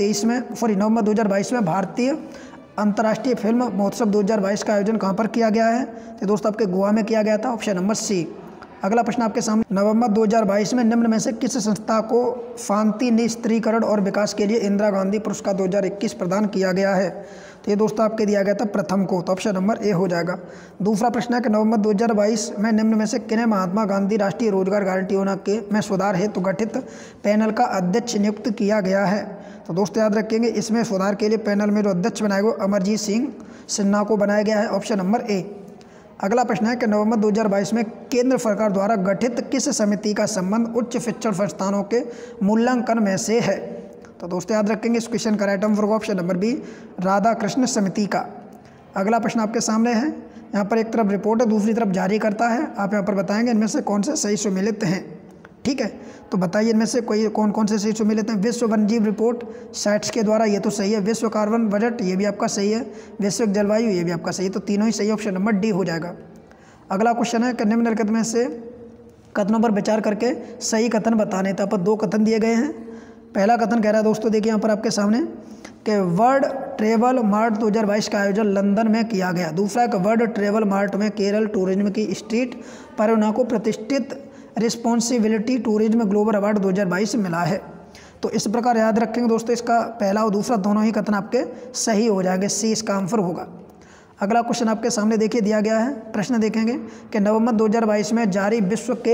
2022 में भारतीय अंतर्राष्ट्रीय फिल्म महोत्सव 2022 का आयोजन कहाँ पर किया गया है? तो दोस्तों आपके गोवा में किया गया था, ऑप्शन नंबर सी। अगला प्रश्न आपके सामने, नवंबर 2022 में निम्न में से किस संस्था को शांति निस्त्रीकरण और विकास के लिए इंदिरा गांधी पुरस्कार 2021 प्रदान किया गया है? तो ये दोस्तों आपके दिया गया था प्रथम को, तो ऑप्शन नंबर ए हो जाएगा। दूसरा प्रश्न है कि नवंबर 2022 में निम्न में से किन्हें महात्मा गांधी राष्ट्रीय रोजगार गारंटी योजना के में सुधार हेतु गठित पैनल का अध्यक्ष नियुक्त किया गया है? तो दोस्तों याद रखेंगे, इसमें सुधार के लिए पैनल में जो अध्यक्ष बनाए गए अमरजीत सिंह सिन्हा को बनाया गया है, ऑप्शन नंबर ए। अगला प्रश्न है कि नवंबर 2022 में केंद्र सरकार द्वारा गठित किस समिति का संबंध उच्च शिक्षण संस्थानों के मूल्यांकन में से है? तो दोस्तों याद रखेंगे, इस क्वेश्चन का राइट आंसर होगा ऑप्शन नंबर बी, राधाकृष्ण समिति का। अगला प्रश्न आपके सामने है, यहाँ पर एक तरफ रिपोर्ट है, दूसरी तरफ जारी करता है। आप यहाँ पर बताएंगे इनमें से कौन से सही सुमेलित हैं। ठीक है, तो बताइए इनमें से कौन कौन से सही सुमेलित हैं। विश्व वन्यजीव रिपोर्ट साइट्स के द्वारा, ये तो सही है। विश्व कार्बन बजट, ये भी आपका सही है। वैश्विक जलवायु, ये भी आपका सही है। तो तीनों ही सही, ऑप्शन नंबर डी हो जाएगा। अगला क्वेश्चन है कि निम्नलिखित में से कथनों पर विचार करके सही कथन बताने। तो आप 2 कथन दिए गए हैं। पहला कथन कह रहा है दोस्तों, देखिए यहाँ पर आपके सामने कि वर्ल्ड ट्रेवल मार्ट 2022 का आयोजन लंदन में किया गया। दूसरा है कि वर्ल्ड ट्रेवल मार्ट में केरल टूरिज्म की स्ट्रीट परियोजना को प्रतिष्ठित रिस्पॉन्सिबिलिटी टूरिज्म ग्लोबल अवार्ड 2022 मिला है। तो इस प्रकार याद रखेंगे दोस्तों, इसका पहला और दूसरा दोनों ही कथन आपके सही हो जाएंगे, सी इसका आंसर होगा। अगला क्वेश्चन आपके सामने देखिए दिया गया है, प्रश्न देखेंगे कि नवंबर 2022 में जारी विश्व के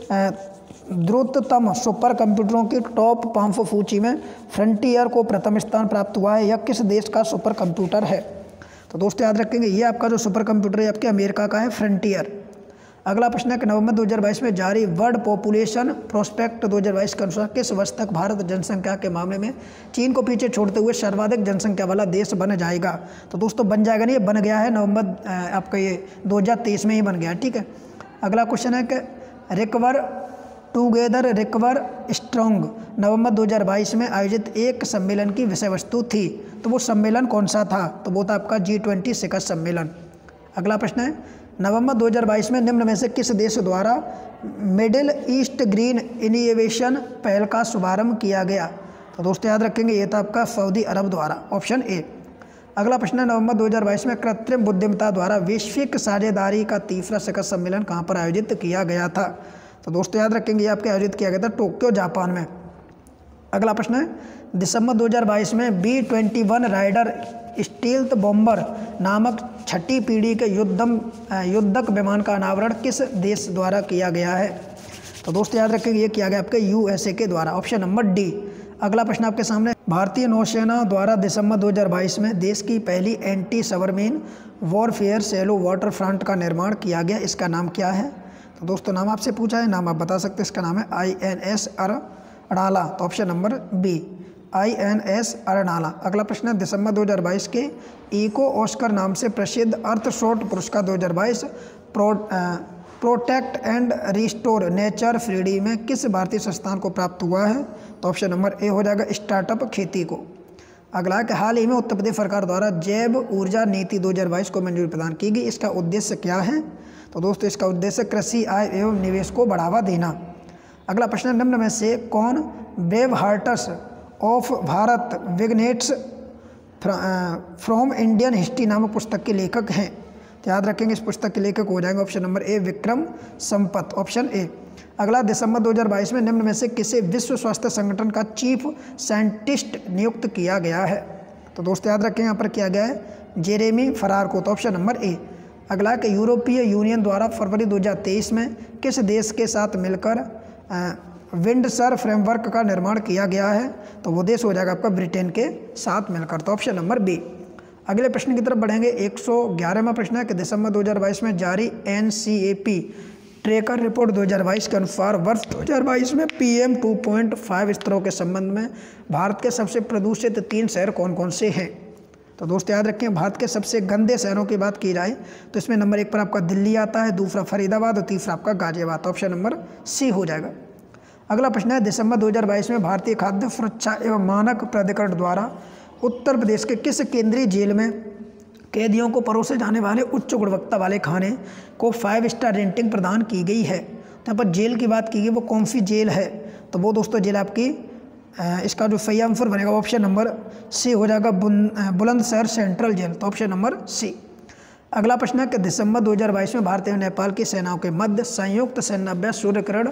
द्रुततम सुपर कंप्यूटरों की टॉप 500 सूची में फ्रंटियर को प्रथम स्थान प्राप्त हुआ है। यह किस देश का सुपर कंप्यूटर है? तो दोस्तों याद रखेंगे, ये आपका जो सुपर कंप्यूटर है आपके अमेरिका का है, फ्रंटियर। अगला प्रश्न है कि नवंबर 2022 में जारी वर्ल्ड पॉपुलेशन प्रोस्पेक्ट 2022 के अनुसार किस वर्ष तक भारत जनसंख्या के मामले में चीन को पीछे छोड़ते हुए सर्वाधिक जनसंख्या वाला देश बन जाएगा? तो दोस्तों बन जाएगा नहीं, ये बन गया है, नवंबर आपका ये 2023 में ही बन गया है, ठीक है। अगला क्वेश्चन है कि रिकवर टुगेदर रिकवर स्ट्रॉन्ग नवंबर 2022 में आयोजित एक सम्मेलन की विषय वस्तु थी, तो वो सम्मेलन कौन सा था? तो वो था आपका G20 शिखर सम्मेलन। अगला प्रश्न है नवंबर 2022 में निम्न में से किस देश द्वारा मिडिल ईस्ट ग्रीन इनोवेशन पहल का शुभारंभ किया गया? तो दोस्तों याद रखेंगे, ये था आपका सऊदी अरब द्वारा, ऑप्शन ए। अगला प्रश्न है नवंबर 2022 में कृत्रिम बुद्धिमत्ता द्वारा वैश्विक साझेदारी का तीसरा शिखर सम्मेलन कहाँ पर आयोजित किया गया था? तो दोस्तों याद रखेंगे, ये आपके आयोजित किया गया था टोक्यो जापान में। अगला प्रश्न है दिसंबर 2022 में B-21 राइडर स्टील्थ बॉम्बर नामक छठी पीढ़ी के युद्धक विमान का अनावरण किस देश द्वारा किया गया है? तो दोस्तों याद रखेंगे, ये किया गया आपके USA के द्वारा, ऑप्शन नंबर डी। अगला प्रश्न आपके सामने भारतीय नौसेना द्वारा दिसंबर 2022 में देश की पहली anti submarine warfare shallow water front का निर्माण किया गया, इसका नाम क्या है? तो दोस्तों नाम आपसे पूछा है, नाम आप बता सकते हैं, इसका नाम है INS अरनाला, तो option number B INS Arnala. अगला प्रश्न है दिसंबर 2022 के इको ऑस्कर नाम से प्रसिद्ध अर्थशॉट पुरस्कार 2022 protect and restore nature 3D में किस भारतीय संस्थान को प्राप्त हुआ है? तो ऑप्शन नंबर ए हो जाएगा स्टार्टअप खेती को। अगला है कि हाल ही में उत्तर प्रदेश सरकार द्वारा जैव ऊर्जा नीति 2022 को मंजूरी प्रदान की गई, इसका उद्देश्य क्या है? तो दोस्तों इसका उद्देश्य कृषि आय एवं निवेश को बढ़ावा देना। अगला प्रश्न है निम्न में से कौन brave hearts of Bharat vignettes from Indian history नामक पुस्तक के लेखक हैं? तो याद रखेंगे, इस पुस्तक के लेखक हो जाएंगे option number A Vikram Sampath, option A. अगला दिसंबर 2022 में निम्न में से किसे विश्व स्वास्थ्य संगठन का चीफ साइंटिस्ट नियुक्त किया गया है? तो दोस्तों याद रखें, यहाँ पर किया गया है जेरेमी फरार को, तो ऑप्शन नंबर ए। अगला कि यूरोपीय यूनियन द्वारा फरवरी 2023 में किस देश के साथ मिलकर विंडसर फ्रेमवर्क का निर्माण किया गया है? तो वो देश हो जाएगा आपका ब्रिटेन के साथ मिलकर, तो ऑप्शन नंबर बी। अगले प्रश्न की तरफ बढ़ेंगे। 111वां प्रश्न है कि दिसंबर 2022 में जारी NCAP ट्रेकर रिपोर्ट 2022 के अनुसार वर्ष 2022 में PM 2.5 स्तरों के संबंध में भारत के सबसे प्रदूषित 3 शहर कौन कौन से हैं? तो दोस्तों याद रखें, भारत के सबसे गंदे शहरों की बात की जाए तो इसमें नंबर 1 पर आपका दिल्ली आता है, दूसरा फरीदाबाद और तीसरा आपका गाजियाबाद, ऑप्शन नंबर सी हो जाएगा। अगला प्रश्न है दिसंबर 2022 में भारतीय खाद्य सुरक्षा एवं मानक प्राधिकरण द्वारा उत्तर प्रदेश के किस केंद्रीय जेल में कैदियों को परोसे जाने वाले उच्च गुणवत्ता वाले खाने को 5 स्टार रेटिंग प्रदान की गई है? तो यहाँ पर जेल की बात की गई, वो कौन सी जेल है? तो वो दोस्तों जेल आपकी इसका जो सही आंसर बनेगा ऑप्शन नंबर सी हो जाएगा बुलंदशहर सेंट्रल जेल, तो ऑप्शन नंबर सी। अगला प्रश्न है कि दिसंबर 2022 में भारत एवं नेपाल की सेनाओं के मध्य संयुक्त सैन्याभ्यास सूर्यकिरण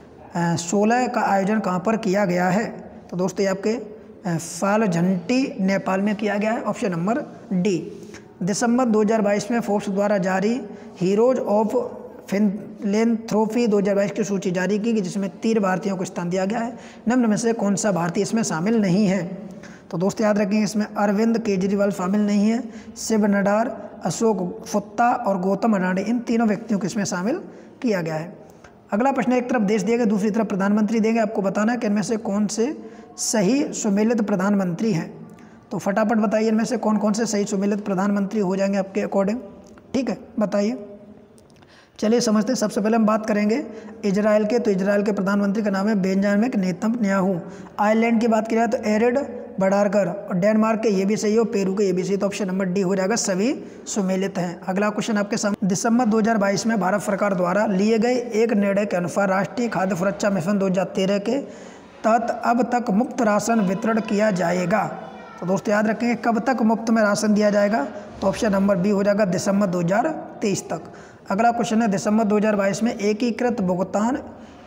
16 का आयोजन कहाँ पर किया गया है? तो दोस्तों ये आपके फालझंटी नेपाल में किया गया है, ऑप्शन नंबर डी। दिसंबर 2022 में फोर्ब्स द्वारा जारी हीरोज ऑफ फिलैंथ्रोपी 2022 की सूची जारी की गई, जिसमें 3 भारतीयों को स्थान दिया गया है। निम्न में से कौन सा भारतीय इसमें शामिल नहीं है? तो दोस्तों याद रखेंगे, इसमें अरविंद केजरीवाल शामिल नहीं है, शिव नडार, अशोक फुत्ता और गौतम अडानी, इन तीनों व्यक्तियों को इसमें शामिल किया गया है। अगला प्रश्न, एक तरफ देश देंगे दूसरी तरफ प्रधानमंत्री देंगे, आपको बताना है कि इनमें से कौन से सही सुमेलित प्रधानमंत्री हैं। तो फटाफट बताइए इनमें से कौन कौन से सही सुमेलित प्रधानमंत्री हो जाएंगे आपके अकॉर्डिंग, ठीक है, बताइए। चलिए समझते हैं। सबसे पहले हम बात करेंगे इजराइल के, तो इजराइल के प्रधानमंत्री का नाम है बेंजामिन नेतन्याहू। आयरलैंड की बात की जाए तो एरिड बडारकर, और डेनमार्क के ये भी सही हो, पेरू के ये भी सही, तो ऑप्शन नंबर डी हो जाएगा, सभी सुमेलित हैं। अगला क्वेश्चन आपके सामने, दिसंबर 2022 में भारत सरकार द्वारा लिए गए एक निर्णय के अनुसार राष्ट्रीय खाद्य सुरक्षा मिशन 2013 के तहत अब तक मुफ्त राशन वितरण किया जाएगा। तो दोस्तों याद रखेंगे, कब तक मुफ्त में राशन दिया जाएगा? तो ऑप्शन नंबर बी हो जाएगा, दिसंबर 2023 तक। अगला क्वेश्चन है, दिसंबर 2022 में एकीकृत भुगतान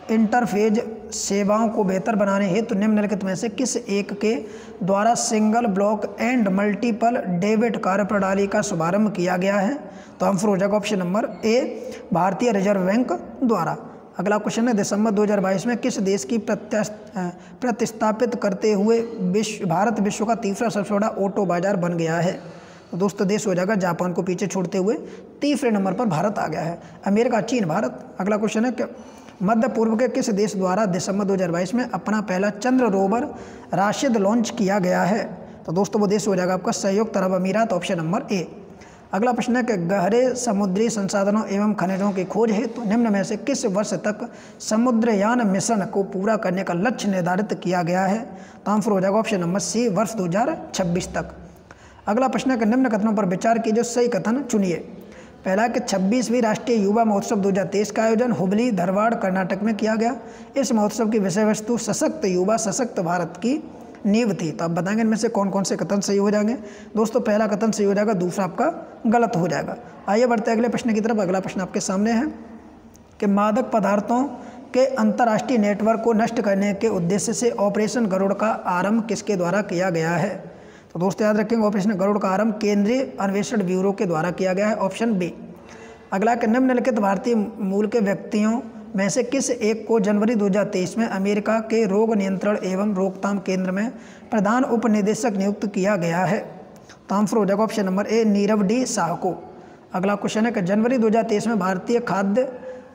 इंटरफेज सेवाओं को बेहतर बनाने हेतु निम्नलिखित में से किस एक के द्वारा single block and multiple debit कार्यप्रणाली का शुभारंभ किया गया है? तो आंसर हो जाएगा ऑप्शन नंबर ए, भारतीय रिजर्व बैंक द्वारा। अगला क्वेश्चन है, दिसंबर 2022 में किस देश की प्रतिस्थापित करते हुए भारत विश्व का तीसरा सबसे बड़ा ऑटो बाजार बन गया है? तो दोस्तों देश हो जाएगा जापान को पीछे छोड़ते हुए तीसरे नंबर पर भारत आ गया है। अमेरिका, चीन, भारत। अगला क्वेश्चन है कि मध्य पूर्व के किस देश द्वारा दिसंबर 2022 में अपना पहला चंद्र रोवर राशिद लॉन्च किया गया है? तो दोस्तों वो देश हो जाएगा आपका संयुक्त अरब अमीरात, ऑप्शन नंबर ए। अगला प्रश्न है कि गहरे समुद्री संसाधनों एवं खनिजों की खोज हेतु निम्न में से किस वर्ष तक समुद्रयान मिशन को पूरा करने का लक्ष्य निर्धारित किया गया है? तो आंसर हो जाएगा ऑप्शन नंबर सी, वर्ष 2026 तक। अगला प्रश्न है कि निम्न कथनों पर विचार कीजिए, सही कथन चुनिए। पहला कि 26वीं राष्ट्रीय युवा महोत्सव 2023 का आयोजन हुबली, धारवाड़, कर्नाटक में किया गया। इस महोत्सव की विषय वस्तु सशक्त युवा सशक्त भारत की नींव थी। तो आप बताएंगे इनमें से कौन कौन से कथन सही हो जाएंगे? दोस्तों पहला कथन सही हो जाएगा, दूसरा आपका गलत हो जाएगा। आइए बढ़ते हैं अगले प्रश्न की तरफ। अगला प्रश्न आपके सामने है कि मादक पदार्थों के अंतर्राष्ट्रीय नेटवर्क को नष्ट करने के उद्देश्य से ऑपरेशन गरुड़ का आरंभ किसके द्वारा किया गया है? तो दोस्तों याद रखेंगे ऑपरेशन गरुड़ का आरंभ केंद्रीय अन्वेषण ब्यूरो के द्वारा किया गया है, ऑप्शन बी। अगला कि निम्नलिखित भारतीय मूल के व्यक्तियों में से किस एक को जनवरी 2023 में अमेरिका के रोग नियंत्रण एवं रोकथाम केंद्र में प्रधान उपनिदेशक नियुक्त किया गया है? तो आंसर हो जाएगा option number A, Nirav D Shah को। अगला क्वेश्चन है कि जनवरी 2023 में भारतीय खाद्य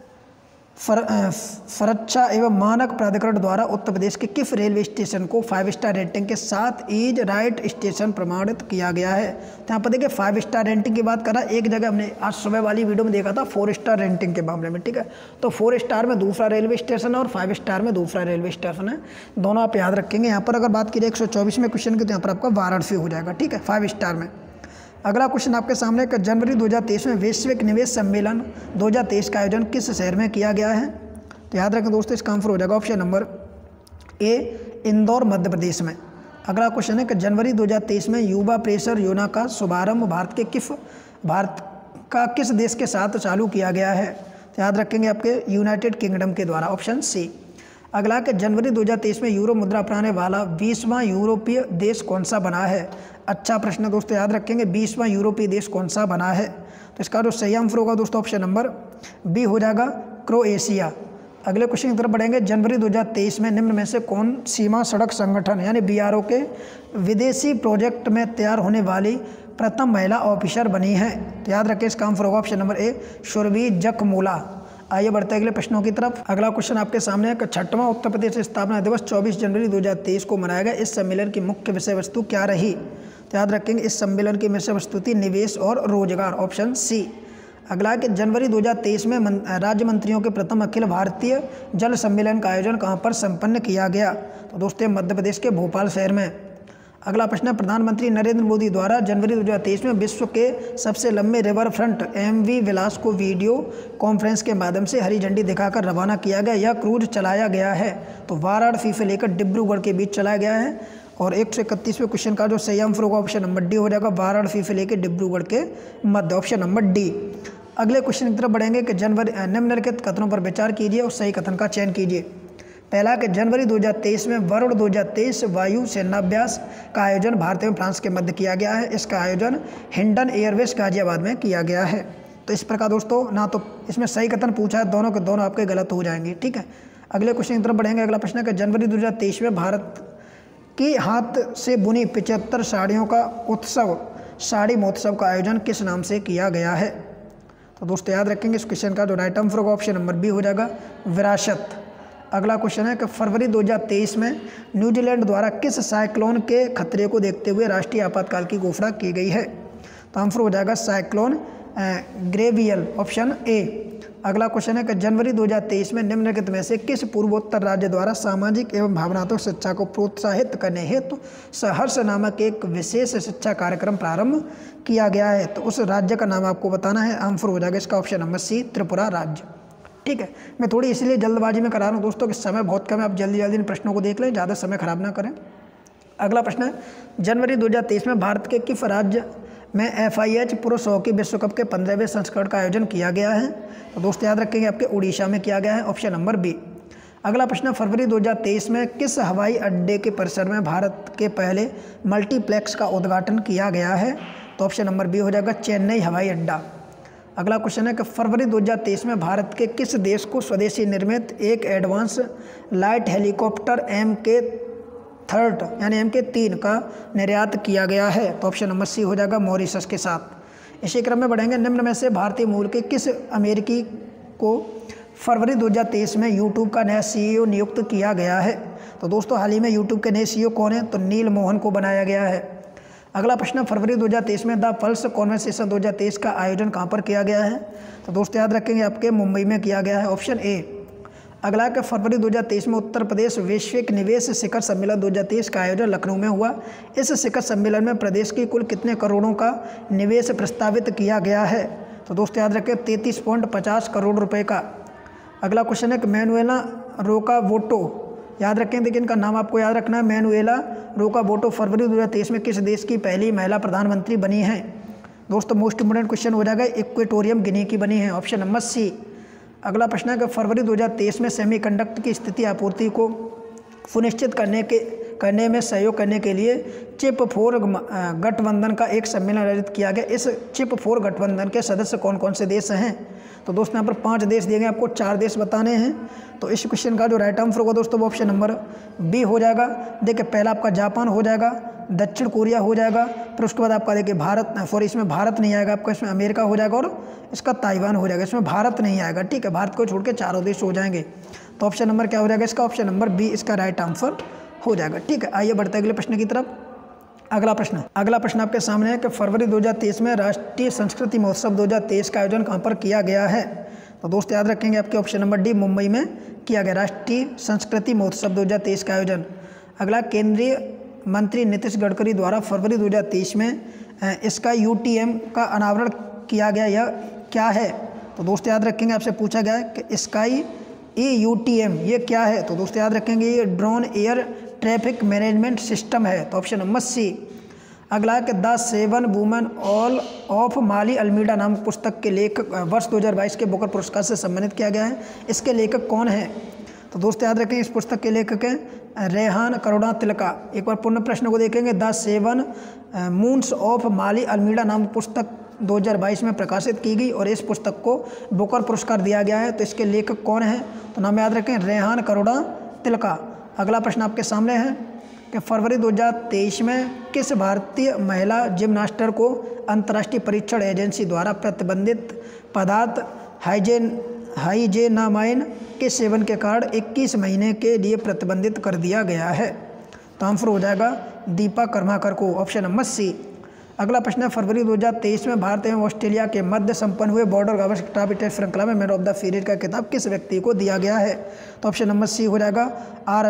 सुरक्षा एवं मानक प्राधिकरण द्वारा उत्तर प्रदेश के किस रेलवे स्टेशन को 5 स्टार रेटिंग के साथ ईज राइट स्टेशन प्रमाणित किया गया है? तो यहाँ पर देखिए 5 स्टार रेटिंग की बात करा, एक जगह हमने आज सुबह वाली वीडियो में देखा था 4 स्टार रेटिंग के मामले में, ठीक है। तो 4 स्टार में दूसरा रेलवे स्टेशन है और 5 स्टार में दूसरा रेलवे स्टेशन है, दोनों आप याद रखेंगे। यहाँ पर अगर बात करें 124वें क्वेश्चन की, तो यहाँ पर आपका वाराणसी हो जाएगा, ठीक है, 5 स्टार में। अगला क्वेश्चन आपके सामने कि जनवरी 2023 में वैश्विक निवेश सम्मेलन 2023 का आयोजन किस शहर में किया गया है? तो याद रखें दोस्तों इसका आंसर हो जाएगा option number A, Indore, Madhya Pradesh में। अगला क्वेश्चन है कि जनवरी 2023 में युवा प्रेशर योजना का शुभारंभ भारत का किस देश के साथ चालू किया गया है? तो याद रखेंगे आपके यूनाइटेड किंगडम के द्वारा, ऑप्शन सी। अगला कि जनवरी 2023 में यूरो मुद्रा अपनाने वाला 20वां यूरोपीय देश कौन सा बना है? अच्छा प्रश्न दोस्तों, याद रखेंगे 20वां यूरोपीय देश कौन सा बना है? तो इसका जो सही आंसर होगा दोस्तों ऑप्शन नंबर बी हो जाएगा, क्रोएशिया। अगले क्वेश्चन की तरफ बढ़ेंगे। जनवरी 2023 में निम्न में से कौन सीमा सड़क संगठन यानी बीआरओ के विदेशी प्रोजेक्ट में तैयार होने वाली प्रथम महिला ऑफिसर बनी है? तो याद रखें इसका आंसर होगा option number A, Surbhi Jakhmola. आइए बढ़ते अगले प्रश्नों की तरफ। अगला क्वेश्चन आपके सामने है कि 6वां उत्तर प्रदेश स्थापना दिवस 24 जनवरी 2023 को मनाया गया। इस सम्मेलन की मुख्य विषय वस्तु क्या रही? तो याद रखेंगे इस सम्मेलन की विषय वस्तु थी निवेश और रोजगार, ऑप्शन सी। अगला कि जनवरी 2023 में राज्य मंत्रियों के प्रथम अखिल भारतीय जल सम्मेलन का आयोजन कहाँ पर संपन्न किया गया? तो दोस्तों मध्य प्रदेश के भोपाल शहर में। अगला प्रश्न है प्रधानमंत्री नरेंद्र मोदी द्वारा जनवरी 2023 में विश्व के सबसे लंबे रिवर फ्रंट MV विलास को वीडियो कॉन्फ्रेंस के माध्यम से हरी झंडी दिखाकर रवाना किया गया। यह क्रूज चलाया गया है तो वाराणसी से लेकर डिब्रूगढ़ के बीच चलाया गया है। और 131वें क्वेश्चन का जो सही आंसर होगा ऑप्शन नंबर डी हो जाएगा, वाराणसी से लेकर डिब्रूगढ़ के मध्य, ऑप्शन नंबर डी। अगले क्वेश्चन की तरफ बढ़ेंगे कि जनवरी निम्नलिखित कथनों पर विचार कीजिए और सही कथन का चयन कीजिए। पहला कि जनवरी 2023 में वरुण 2023 वायु सेनाभ्यास का आयोजन भारत एवं फ्रांस के मध्य किया गया है। इसका आयोजन हिंडन एयरवेज गाजियाबाद में किया गया है। तो इस प्रकार दोस्तों ना तो इसमें सही कथन पूछा है, दोनों के दोनों आपके गलत हो जाएंगे, ठीक है। अगले क्वेश्चन की तरफ बढ़ेंगे। अगला प्रश्न है कि जनवरी 2023 में भारत की हाथ से बुनी 75 साड़ियों का उत्सव साड़ी महोत्सव का आयोजन किस नाम से किया गया है? तो दोस्तों याद रखेंगे इस क्वेश्चन का जो राइट आंसर होगा ऑप्शन नंबर बी हो जाएगा, विरासत। अगला क्वेश्चन है कि फरवरी 2023 में न्यूजीलैंड द्वारा किस साइक्लोन के खतरे को देखते हुए राष्ट्रीय आपातकाल की घोषणा की गई है? तो आंसर हो जाएगा साइक्लोन ग्रेवियल, ऑप्शन ए। अगला क्वेश्चन है कि जनवरी 2023 में निम्नलिखित में से किस पूर्वोत्तर राज्य द्वारा सामाजिक एवं भावनात्मक शिक्षा को प्रोत्साहित करने हेतु सहर्ष नामक एक विशेष शिक्षा कार्यक्रम प्रारंभ किया गया है? तो उस राज्य का नाम आपको बताना है। आंसर हो जाएगा इसका ऑप्शन नंबर सी, त्रिपुरा राज्य, ठीक है। मैं थोड़ी इसलिए जल्दबाजी में करा रहा हूँ दोस्तों कि समय बहुत कम है, आप जल्दी जल्दी इन प्रश्नों को देख लें, ज़्यादा समय खराब ना करें। अगला प्रश्न है जनवरी 2023 में भारत के किस राज्य में FIH पुरुष हॉकी विश्व कप के 15वें संस्करण का आयोजन किया गया है? तो दोस्तों याद रखेंगे आपके उड़ीसा में किया गया है, ऑप्शन नंबर बी। अगला प्रश्न, फरवरी 2023 में किस हवाई अड्डे के परिसर में भारत के पहले मल्टीप्लेक्स का उद्घाटन किया गया है? तो ऑप्शन नंबर बी हो जाएगा चेन्नई हवाई अड्डा। अगला क्वेश्चन है कि फरवरी 2023 में भारत के किस देश को स्वदेशी निर्मित एक एडवांस लाइट हेलीकॉप्टर MK-3 यानी MK-3 का निर्यात किया गया है? तो ऑप्शन नंबर सी हो जाएगा मॉरिशस के साथ। इसी क्रम में बढ़ेंगे, निम्न में से भारतीय मूल के किस अमेरिकी को फरवरी 2023 में यूट्यूब का नया CEO नियुक्त किया गया है? तो दोस्तों हाल ही में यूट्यूब के नए CEO कौन है? तो नील मोहन को बनाया गया है। अगला प्रश्न, फरवरी 2023 में द पल्स कॉन्वर्सेशन 2023 का आयोजन कहाँ पर किया गया है? तो दोस्तों याद रखेंगे आपके मुंबई में किया गया है, ऑप्शन ए। अगला कि फरवरी 2023 में उत्तर प्रदेश वैश्विक निवेश शिखर सम्मेलन 2023 का आयोजन लखनऊ में हुआ। इस शिखर सम्मेलन में प्रदेश की कुल कितने करोड़ों का निवेश प्रस्तावित किया गया है? तो दोस्तों याद रखें 33.50 करोड़ रुपये का। अगला क्वेश्चन है कि मैनुएला रोकावोटो, याद रखें, देखिए इनका नाम आपको याद रखना है, मैनुएला रोकावोटो फरवरी 2023 में किस देश की पहली महिला प्रधानमंत्री बनी है? दोस्तों मोस्ट इम्पोर्टेंट क्वेश्चन हो जाएगा, इक्वेटोरियम गिनी की बनी है, ऑप्शन नंबर सी। अगला प्रश्न है कि फरवरी 2023 में सेमीकंडक्टर की स्थिति आपूर्ति को सुनिश्चित करने में सहयोग करने के लिए चिप 4 गठबंधन का एक सम्मेलन आयोजित किया गया। इस चिप 4 गठबंधन के सदस्य कौन कौन से देश हैं? तो दोस्तों यहाँ पर 5 देश दिए गए, आपको 4 देश बताने हैं। तो इस क्वेश्चन का जो राइट आंसर होगा दोस्तों वो ऑप्शन नंबर बी हो जाएगा। देखिए पहला आपका जापान हो जाएगा, दक्षिण कोरिया हो जाएगा, फिर उसके बाद आपका देखिए भारत, सॉरी इसमें भारत नहीं आएगा आपका, इसमें अमेरिका हो जाएगा और इसका ताइवान हो जाएगा, इसमें भारत नहीं आएगा। ठीक है, भारत को छोड़ के 4 देश हो जाएंगे। तो ऑप्शन नंबर क्या हो जाएगा इसका? ऑप्शन नंबर बी इसका राइट आंसर हो जाएगा। ठीक है, आइए बढ़ते हैं अगले प्रश्न की तरफ। अगला प्रश्न आपके सामने है कि फरवरी 2023 में राष्ट्रीय संस्कृति महोत्सव 2023 का आयोजन कहाँ पर किया गया है? तो दोस्त याद रखेंगे आपके ऑप्शन नंबर डी मुंबई में किया गया राष्ट्रीय संस्कृति महोत्सव 2023 का आयोजन। अगला, केंद्रीय मंत्री नितिन गडकरी द्वारा फरवरी 2023 में इसका UTM का अनावरण किया गया, यह क्या है? तो दोस्त याद रखेंगे, आपसे पूछा गया है कि स्काई UTM ये क्या है? तो दोस्त याद रखेंगे ये drone air traffic management system है। तो ऑप्शन नंबर सी। अगला है कि the 7 women all of Maali Almeida नामक पुस्तक के लेखक वर्ष 2022 के बुकर पुरस्कार से सम्मानित किया गया है। इसके लेखक कौन है? तो दोस्त याद रखें, इस पुस्तक के लेखक हैं रेहान करुणातिलका। एक बार पूर्ण प्रश्न को देखेंगे, the 7 moons of Maali Almeida नामक पुस्तक 2022 में प्रकाशित की गई और इस पुस्तक को बुकर पुरस्कार दिया गया है। तो इसके लेखक कौन है? तो नाम याद रखें, रेहान करुणातिलका। अगला प्रश्न आपके सामने है कि फरवरी 2023 में किस भारतीय महिला जिम्नास्टर को अंतर्राष्ट्रीय परीक्षण एजेंसी द्वारा प्रतिबंधित पदार्थ हाइजेनामाइन के सेवन के कारण 21 महीने के लिए प्रतिबंधित कर दिया गया है? तो आंसर हो जाएगा दीपा कर्माकर को, ऑप्शन नंबर सी। अगला प्रश्न है, फरवरी 2023 में भारत एवं ऑस्ट्रेलिया के मध्य संपन्न हुए बॉर्डर गावस्कर ट्रॉफी टेस्ट श्रृंखला में मैन ऑफ द पीरियड का खिताब किस व्यक्ति को दिया गया है? तो ऑप्शन नंबर सी हो जाएगा आर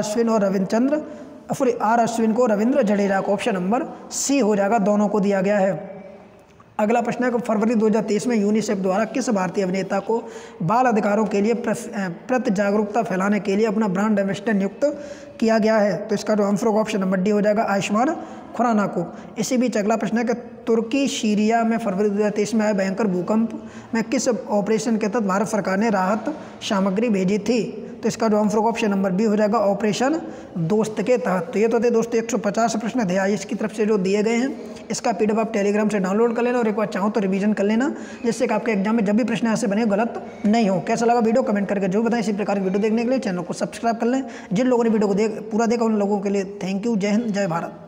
अश्विन को रविंद्र जडेजा को, ऑप्शन नंबर सी हो जाएगा, दोनों को दिया गया है। अगला प्रश्न है कि फरवरी 2023 में यूनिसेफ द्वारा किस भारतीय अभिनेता को बाल अधिकारों के लिए प्रति जागरूकता फैलाने के लिए अपना ब्रांड एम्बेसडर नियुक्त किया गया है? तो इसका जो आंसर होगा ऑप्शन नंबर डी हो जाएगा आयुष्मान खुराना को। इसी बीच अगला प्रश्न है कि तुर्की सीरिया में फरवरी 2023 में आए भयंकर भूकंप में किस ऑपरेशन के तहत भारत सरकार ने राहत सामग्री भेजी थी? तो इसका जो आंसर होगा ऑप्शन नंबर बी हो जाएगा ऑपरेशन दोस्त के तहत। तो ये तो थे दोस्तों 150 प्रश्न थे IAS की तरफ से जो दिए गए हैं। इसका PDF आप टेलीग्राम से डाउनलोड कर लेना और एक बार चाहो तो रिवीजन कर लेना, जिससे कि आपके एग्जाम में जब भी प्रश्न ऐसे बने गलत नहीं हो। कैसा लगा वीडियो कमेंट करके जो बताएं। इसी प्रकार की वीडियो देखने के लिए चैनल को सब्सक्राइब कर लें। जिन लोगों ने वीडियो को पूरा देखा उन लोगों के लिए थैंक यू। जय हिंद, जय भारत।